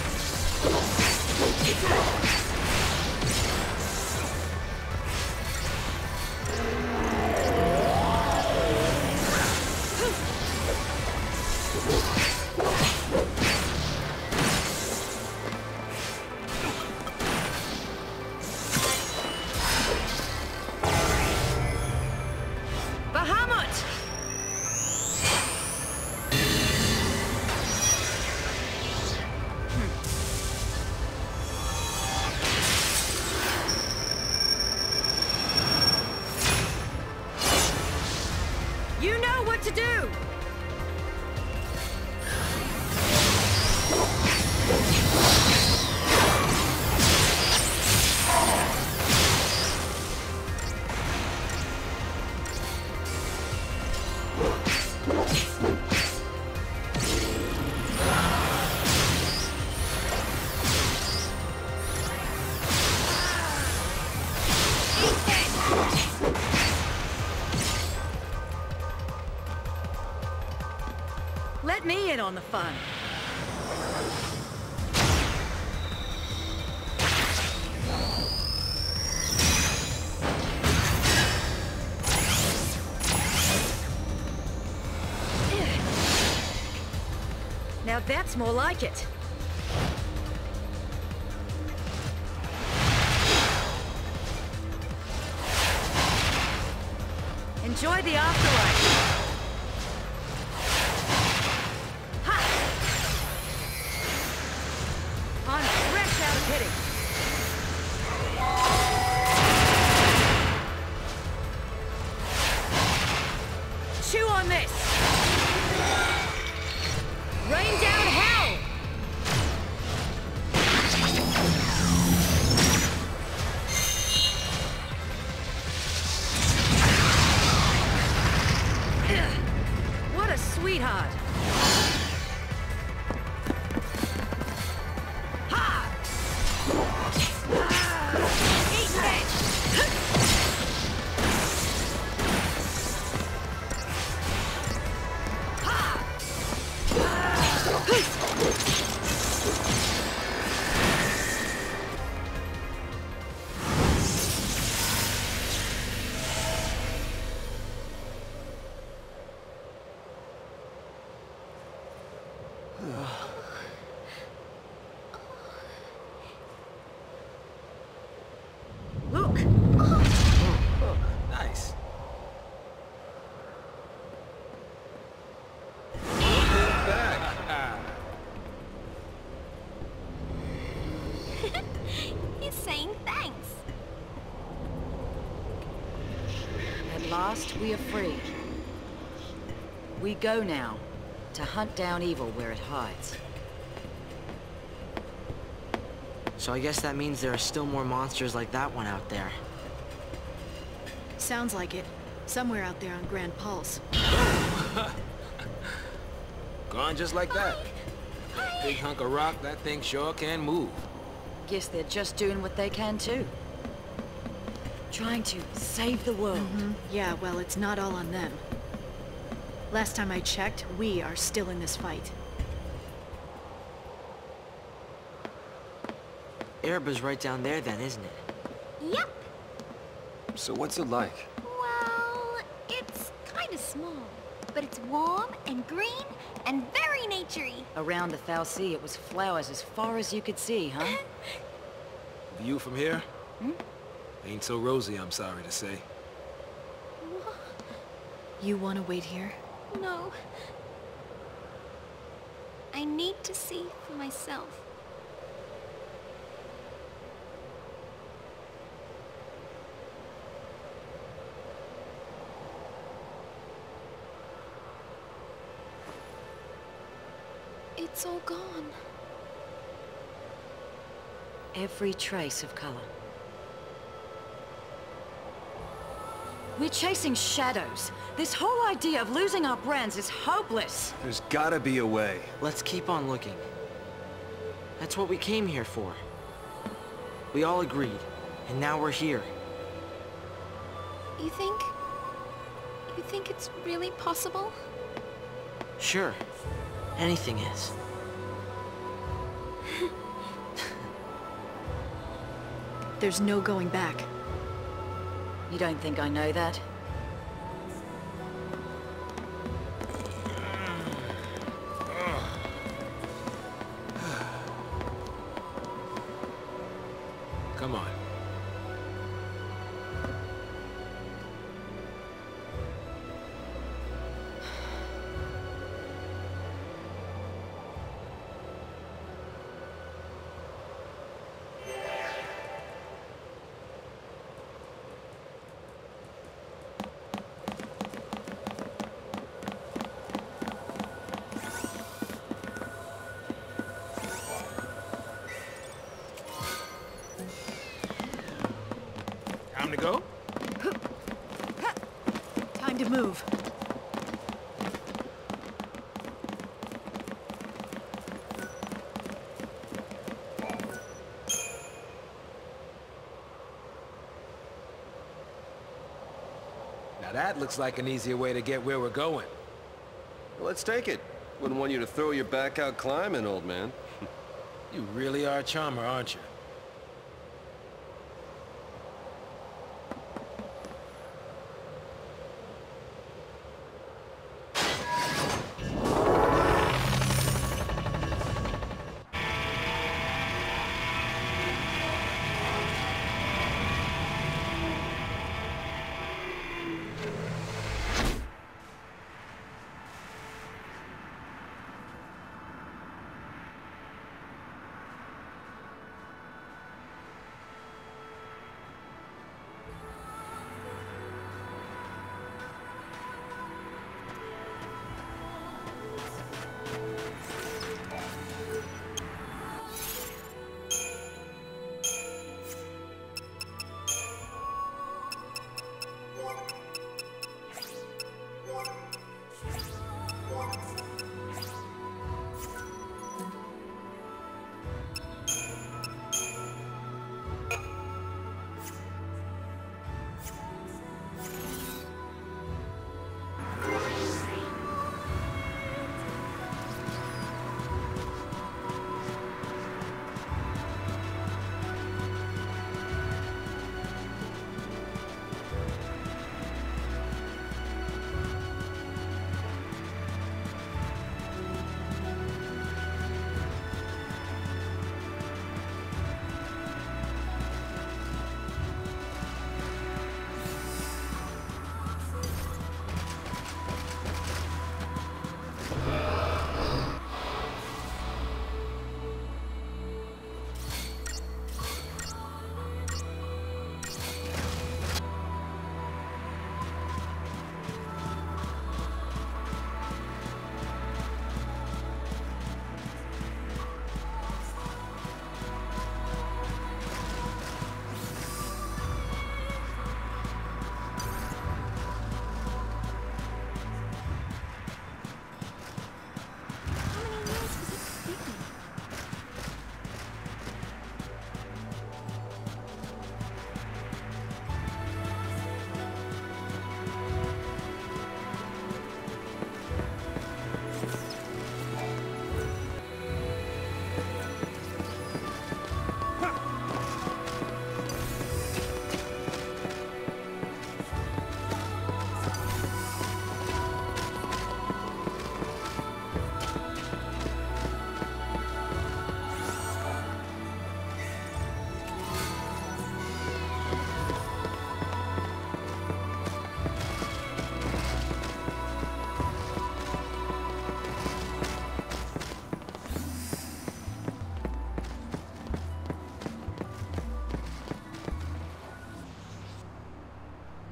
Bahamut! You know what to do! Let me in on the fun. Now that's more like it. Enjoy the afterlife. I'm fresh out of hitting. Chew on this. Rain down hell. What a sweetheart. Look! Nice. He's saying thanks. At last, we are free. We go now, to hunt down evil where it hides. So I guess that means there are still more monsters like that one out there. Sounds like it. Somewhere out there on Grand Pulse. Gone just like that. That big hunk of rock, that thing sure can move. Guess they're just doing what they can too. Trying to save the world. Mm-hmm. Yeah, well, it's not all on them. Last time I checked, we are still in this fight. Ereba's right down there then, isn't it? Yep. So what's it like? Well, it's kind of small, but it's warm and green and very naturey. Around the Foul Sea, it was flowers as far as you could see, huh? View from here? Hmm? Ain't so rosy, I'm sorry to say. You want to wait here? No. I need to see for myself. It's all gone. Every trace of color. We're chasing shadows. This whole idea of losing our brands is hopeless. There's gotta be a way. Let's keep on looking. That's what we came here for. We all agreed, and now we're here. You think... You think it's really possible? Sure. Anything is. There's no going back. You don't think I know that? Come on. Time to go? Time to move. Now that looks like an easier way to get where we're going. Well, let's take it. Wouldn't want you to throw your back out climbing, old man. You really are a charmer, aren't you?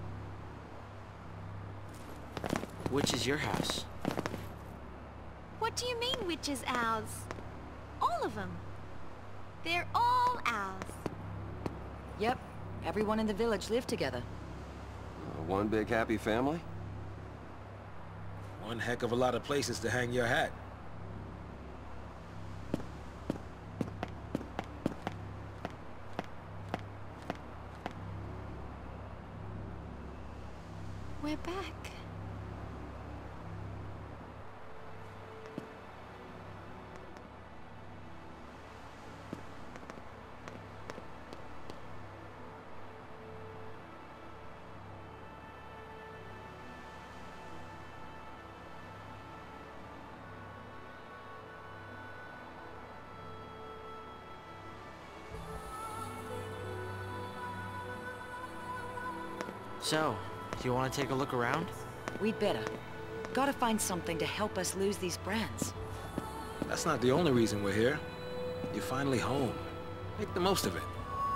Which is your house? What do you mean witches ours? All of them. They're all ours. Yep, everyone in the village lived together. Uh, one big happy family? One heck of a lot of places to hang your hat. We're back. So, do you want to take a look around? We'd better. Gotta find something to help us lose these brands. That's not the only reason we're here. You're finally home. Make the most of it.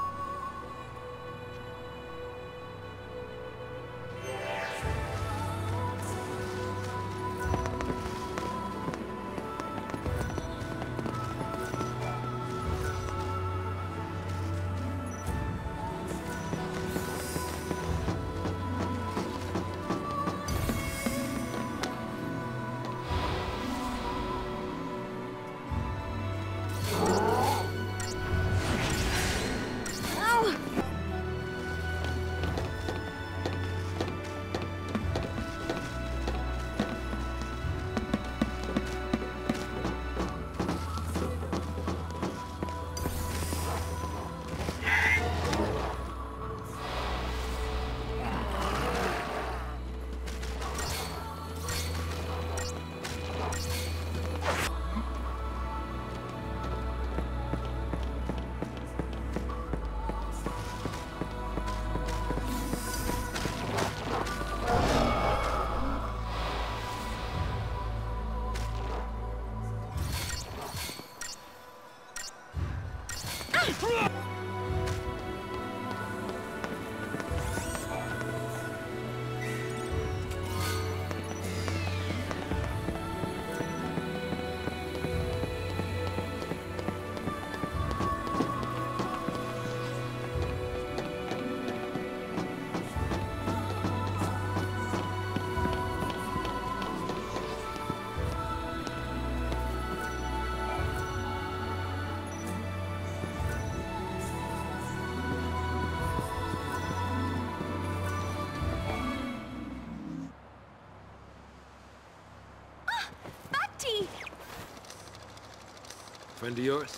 Friend of yours?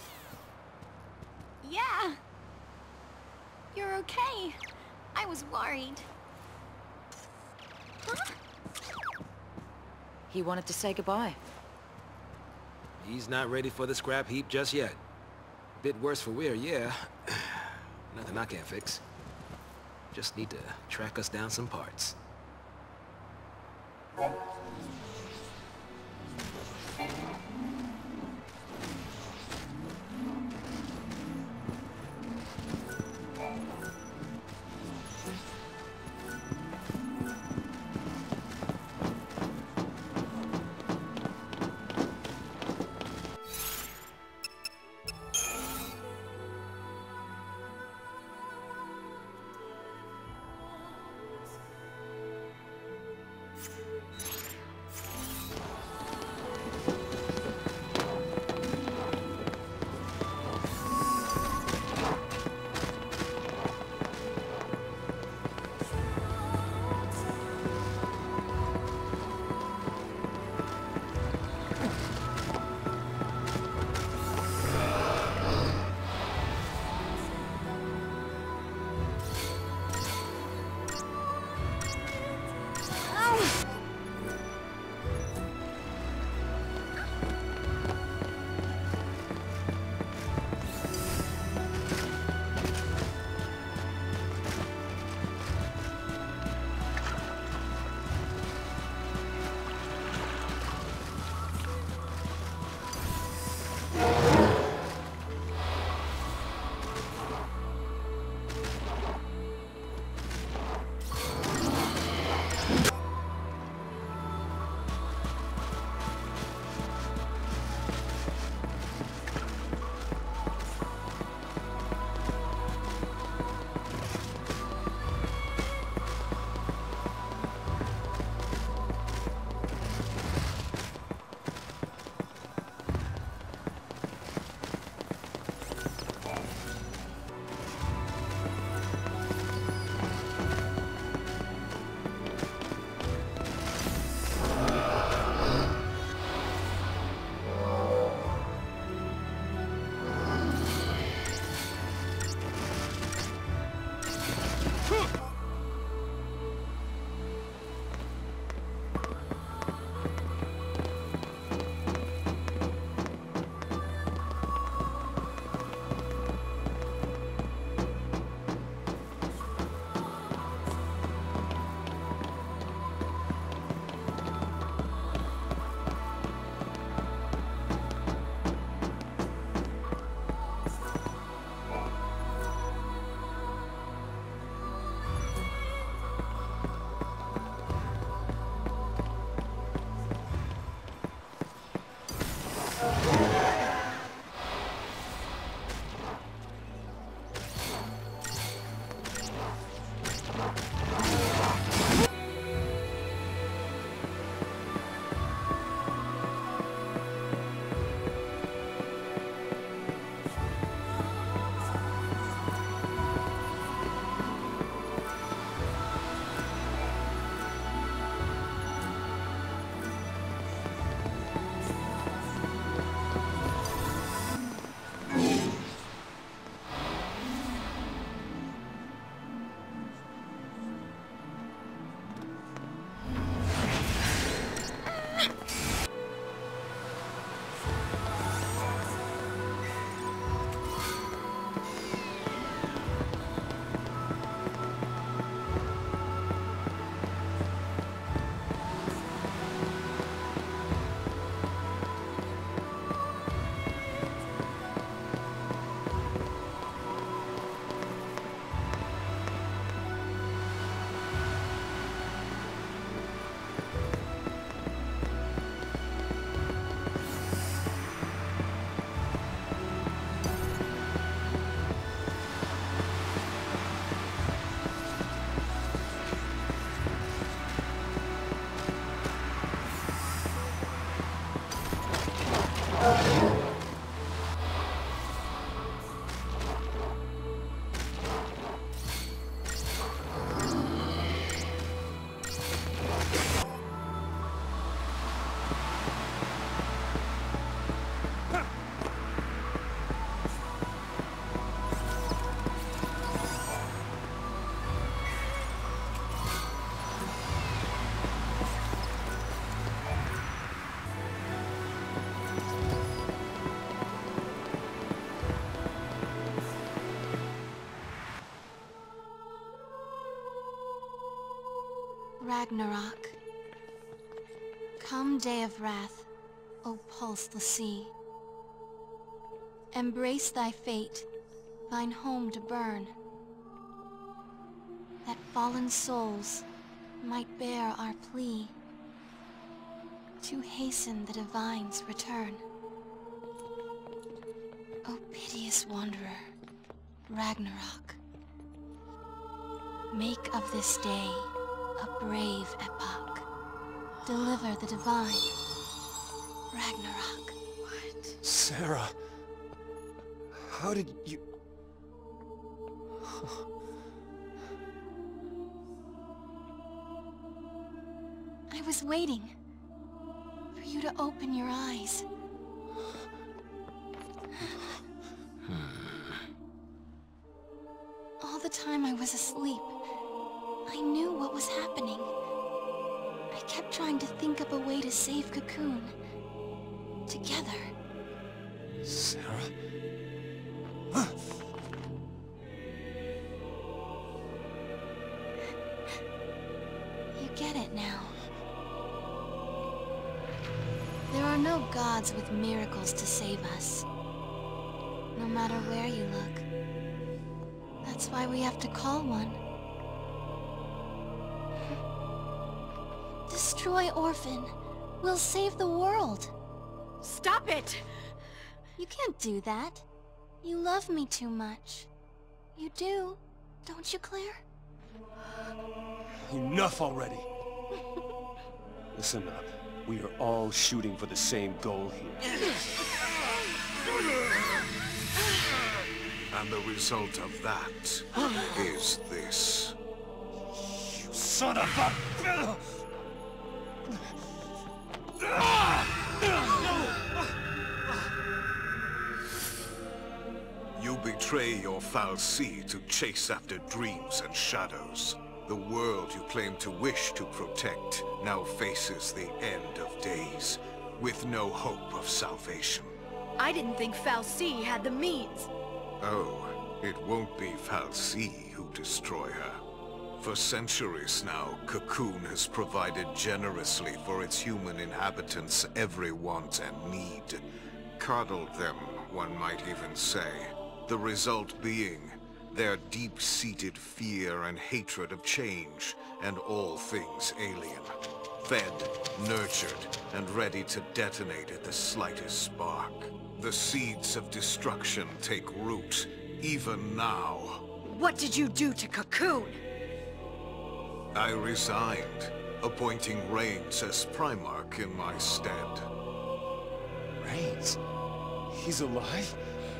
Yeah. You're okay. I was worried. Huh? He wanted to say goodbye. He's not ready for the scrap heap just yet. Bit worse for wear, yeah. Nothing I can't fix. Just need to track us down some parts. Ragnarok. Come day of wrath, O pulse the sea. Embrace thy fate, thine home to burn, that fallen souls might bear our plea to hasten the divine's return. O piteous wanderer, Ragnarok, make of this day a brave epoch. Deliver the divine, Ragnarok. What? Sarah, how did you... I was waiting for you to open your eyes. All the time I was asleep, I knew what was happening. I kept trying to think up a way to save Cocoon. Together. Sarah? You get it now. There are no gods with miracles to save us. No matter where you look. That's why we have to call one. Destroy Orphan. We'll save the world. Stop it! You can't do that. You love me too much. You do, don't you, Claire? Enough already. Listen up. We are all shooting for the same goal here. And the result of that is this. You son of a... You betray your fal'Cie to chase after dreams and shadows. The world you claim to wish to protect now faces the end of days, with no hope of salvation. I didn't think fal'Cie had the means. Oh, it won't be fal'Cie who destroy her. For centuries now, Cocoon has provided generously for its human inhabitants every want and need. Coddled them, one might even say. The result being their deep-seated fear and hatred of change and all things alien. Fed, nurtured, and ready to detonate at the slightest spark. The seeds of destruction take root, even now. What did you do to Cocoon? I resigned, appointing Reigns as Primarch in my stead. Reigns? He's alive?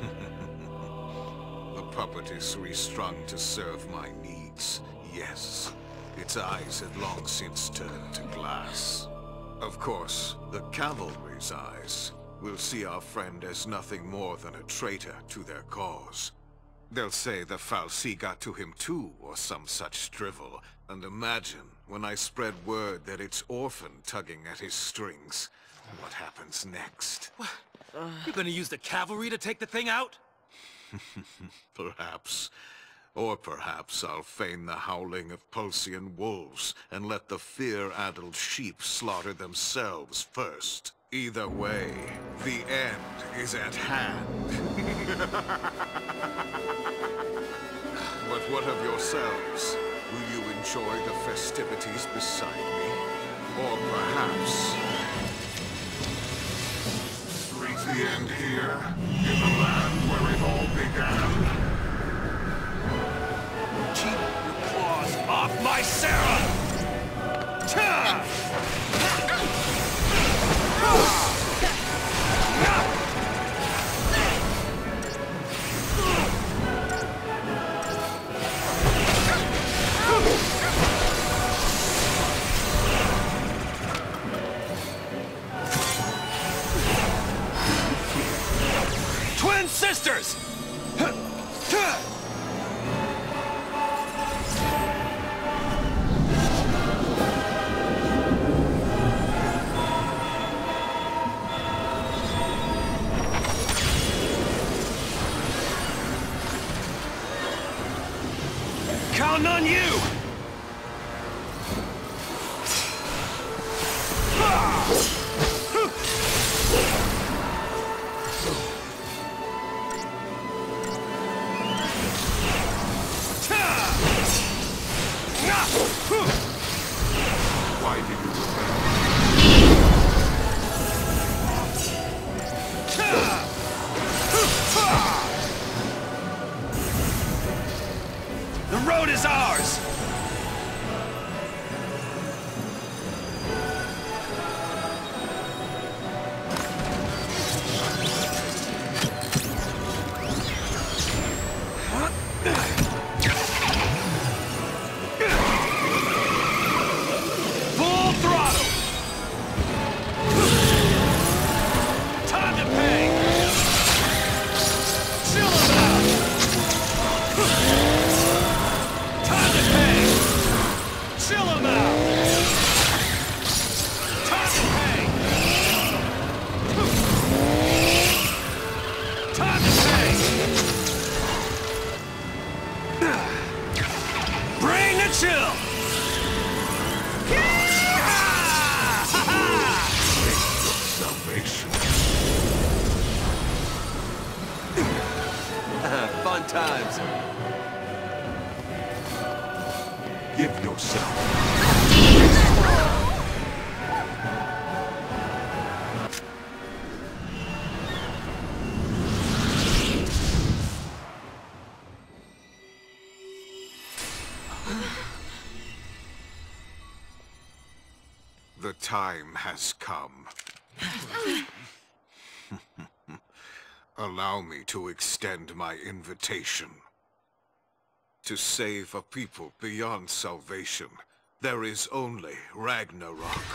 The puppet is restrung to serve my needs, yes. Its eyes had long since turned to glass. Of course, the cavalry's eyes will see our friend as nothing more than a traitor to their cause. They'll say the fal'Cie got to him too, or some such drivel. And imagine, when I spread word that it's Orphan tugging at his strings, what happens next? What? Uh... You're gonna use the cavalry to take the thing out? Perhaps. Or perhaps I'll feign the howling of Pulsian wolves and let the fear-addled sheep slaughter themselves first. Either way, the end is at hand. But what of yourselves? Will you enjoy the festivities beside me? Or perhaps... reach the end here, in the land where it all began? Keep your claws off my Sarah! Twin sisters! Counting on you! chill him out! Time to pay! Time to pay! Bring the chill! Salvation. Fun times. Give yourself. The time has come. Allow me to extend my invitation. To save a people beyond salvation, there is only Ragnarok.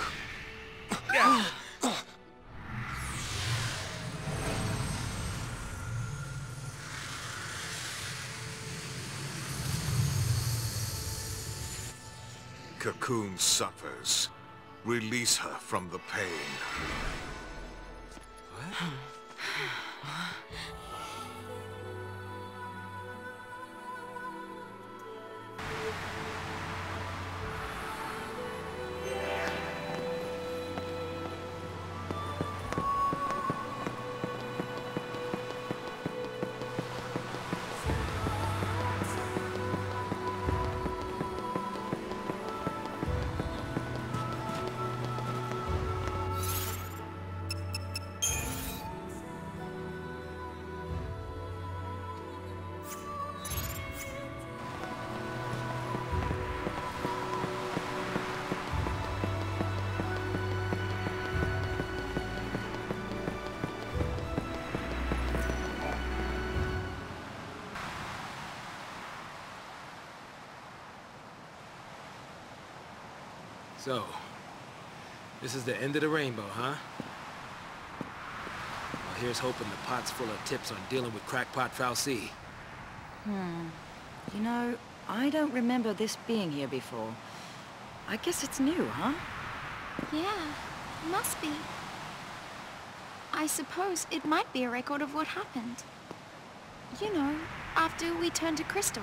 Cocoon suffers. Release her from the pain. What? So, this is the end of the rainbow, huh? Well, here's hoping the pot's full of tips on dealing with crackpot Fal'Cie. Hmm. You know, I don't remember this being here before. I guess it's new, huh? Yeah, must be. I suppose it might be a record of what happened. You know, after we turned to crystal.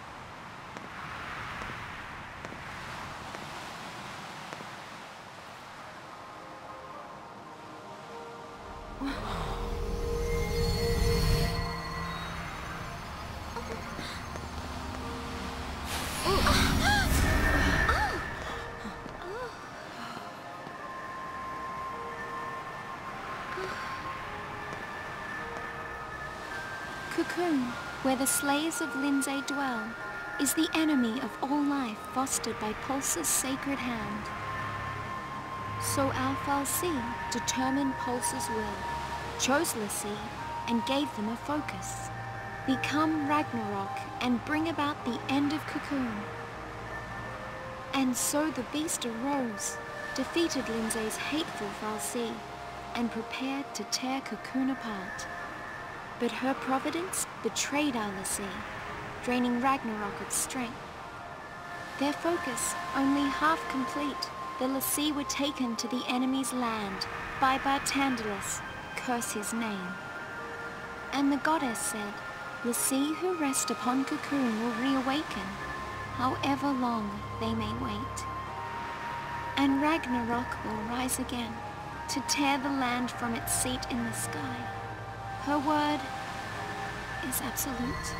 Cocoon, where the slayers of Lindsay dwell, is the enemy of all life fostered by Pulse's sacred hand. So our Fal'Cie determined Pulse's will, chose l'Cie, and gave them a focus. Become Ragnarok and bring about the end of Cocoon. And so the beast arose, defeated Lindsay's hateful Fal'Cie, and prepared to tear Cocoon apart. But her providence betrayed our l'Cie, draining Ragnarok of strength. Their focus only half complete, the l'Cie were taken to the enemy's land by Barthandelus, curse his name. And the goddess said, l'Cie who rest upon Cocoon will reawaken, however long they may wait. And Ragnarok will rise again, to tear the land from its seat in the sky. Her word is absolute.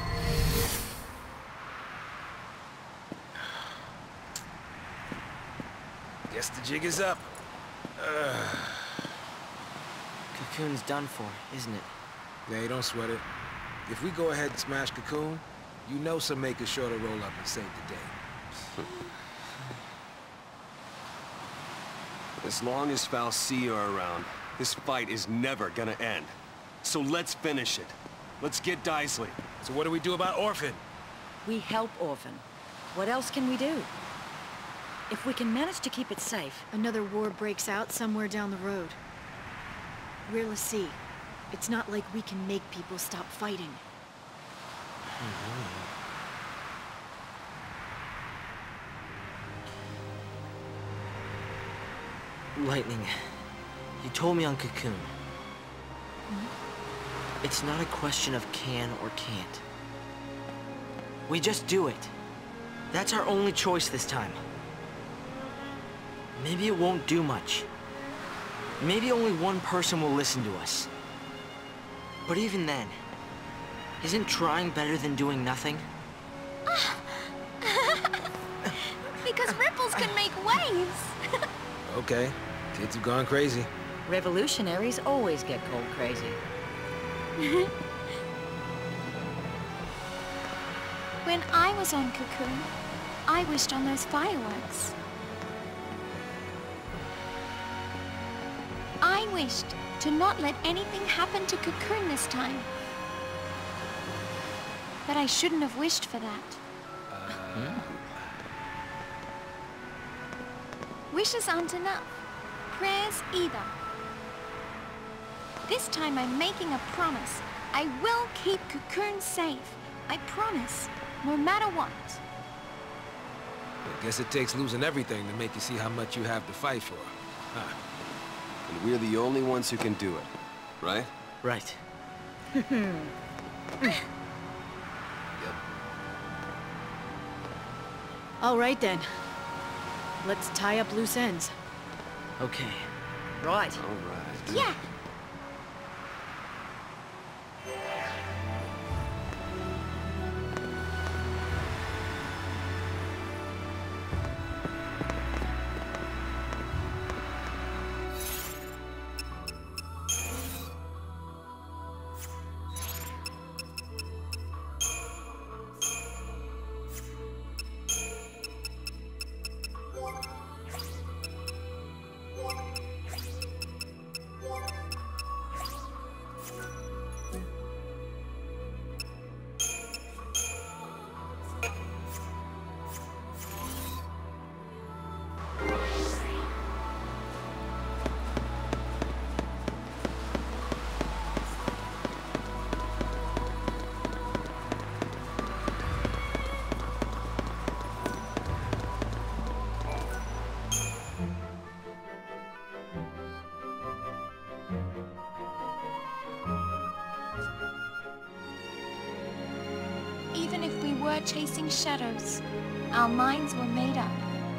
Guess the jig is up. Ugh. Cocoon's done for, isn't it? Hey, don't sweat it. If we go ahead and smash Cocoon, you know some makers sure to roll up and save the day. As long as Fal'Cie are around, this fight is never gonna end. So let's finish it. Let's get Daisley. So what do we do about Orphan? We help Orphan. What else can we do? If we can manage to keep it safe... Another war breaks out somewhere down the road. We're l'Cie. It's not like we can make people stop fighting. Mm-hmm. Lightning, you told me on Cocoon. It's not a question of can or can't. We just do it. That's our only choice this time. Maybe it won't do much. Maybe only one person will listen to us. But even then, isn't trying better than doing nothing? Because ripples can make waves. Okay, kids have gone crazy. Revolutionaries always get cold crazy. When I was on Cocoon, I wished on those fireworks. I wished to not let anything happen to Cocoon this time. But I shouldn't have wished for that. Uh... Wishes aren't enough. Prayers either. This time I'm making a promise. I will keep Cocoon safe. I promise, no matter what. I guess it takes losing everything to make you see how much you have to fight for. Huh. And we're the only ones who can do it, right? Right. Yep. All right then. Let's tie up loose ends. Okay. Right. All right. Yeah. Even if we were chasing shadows, our minds were made up.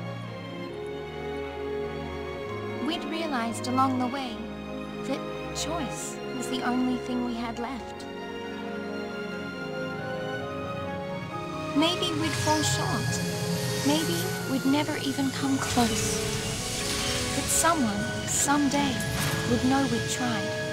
We'd realized along the way that choice was the only thing we had left. Maybe we'd fall short. Maybe we'd never even come close. But someone, someday, would know we'd tried.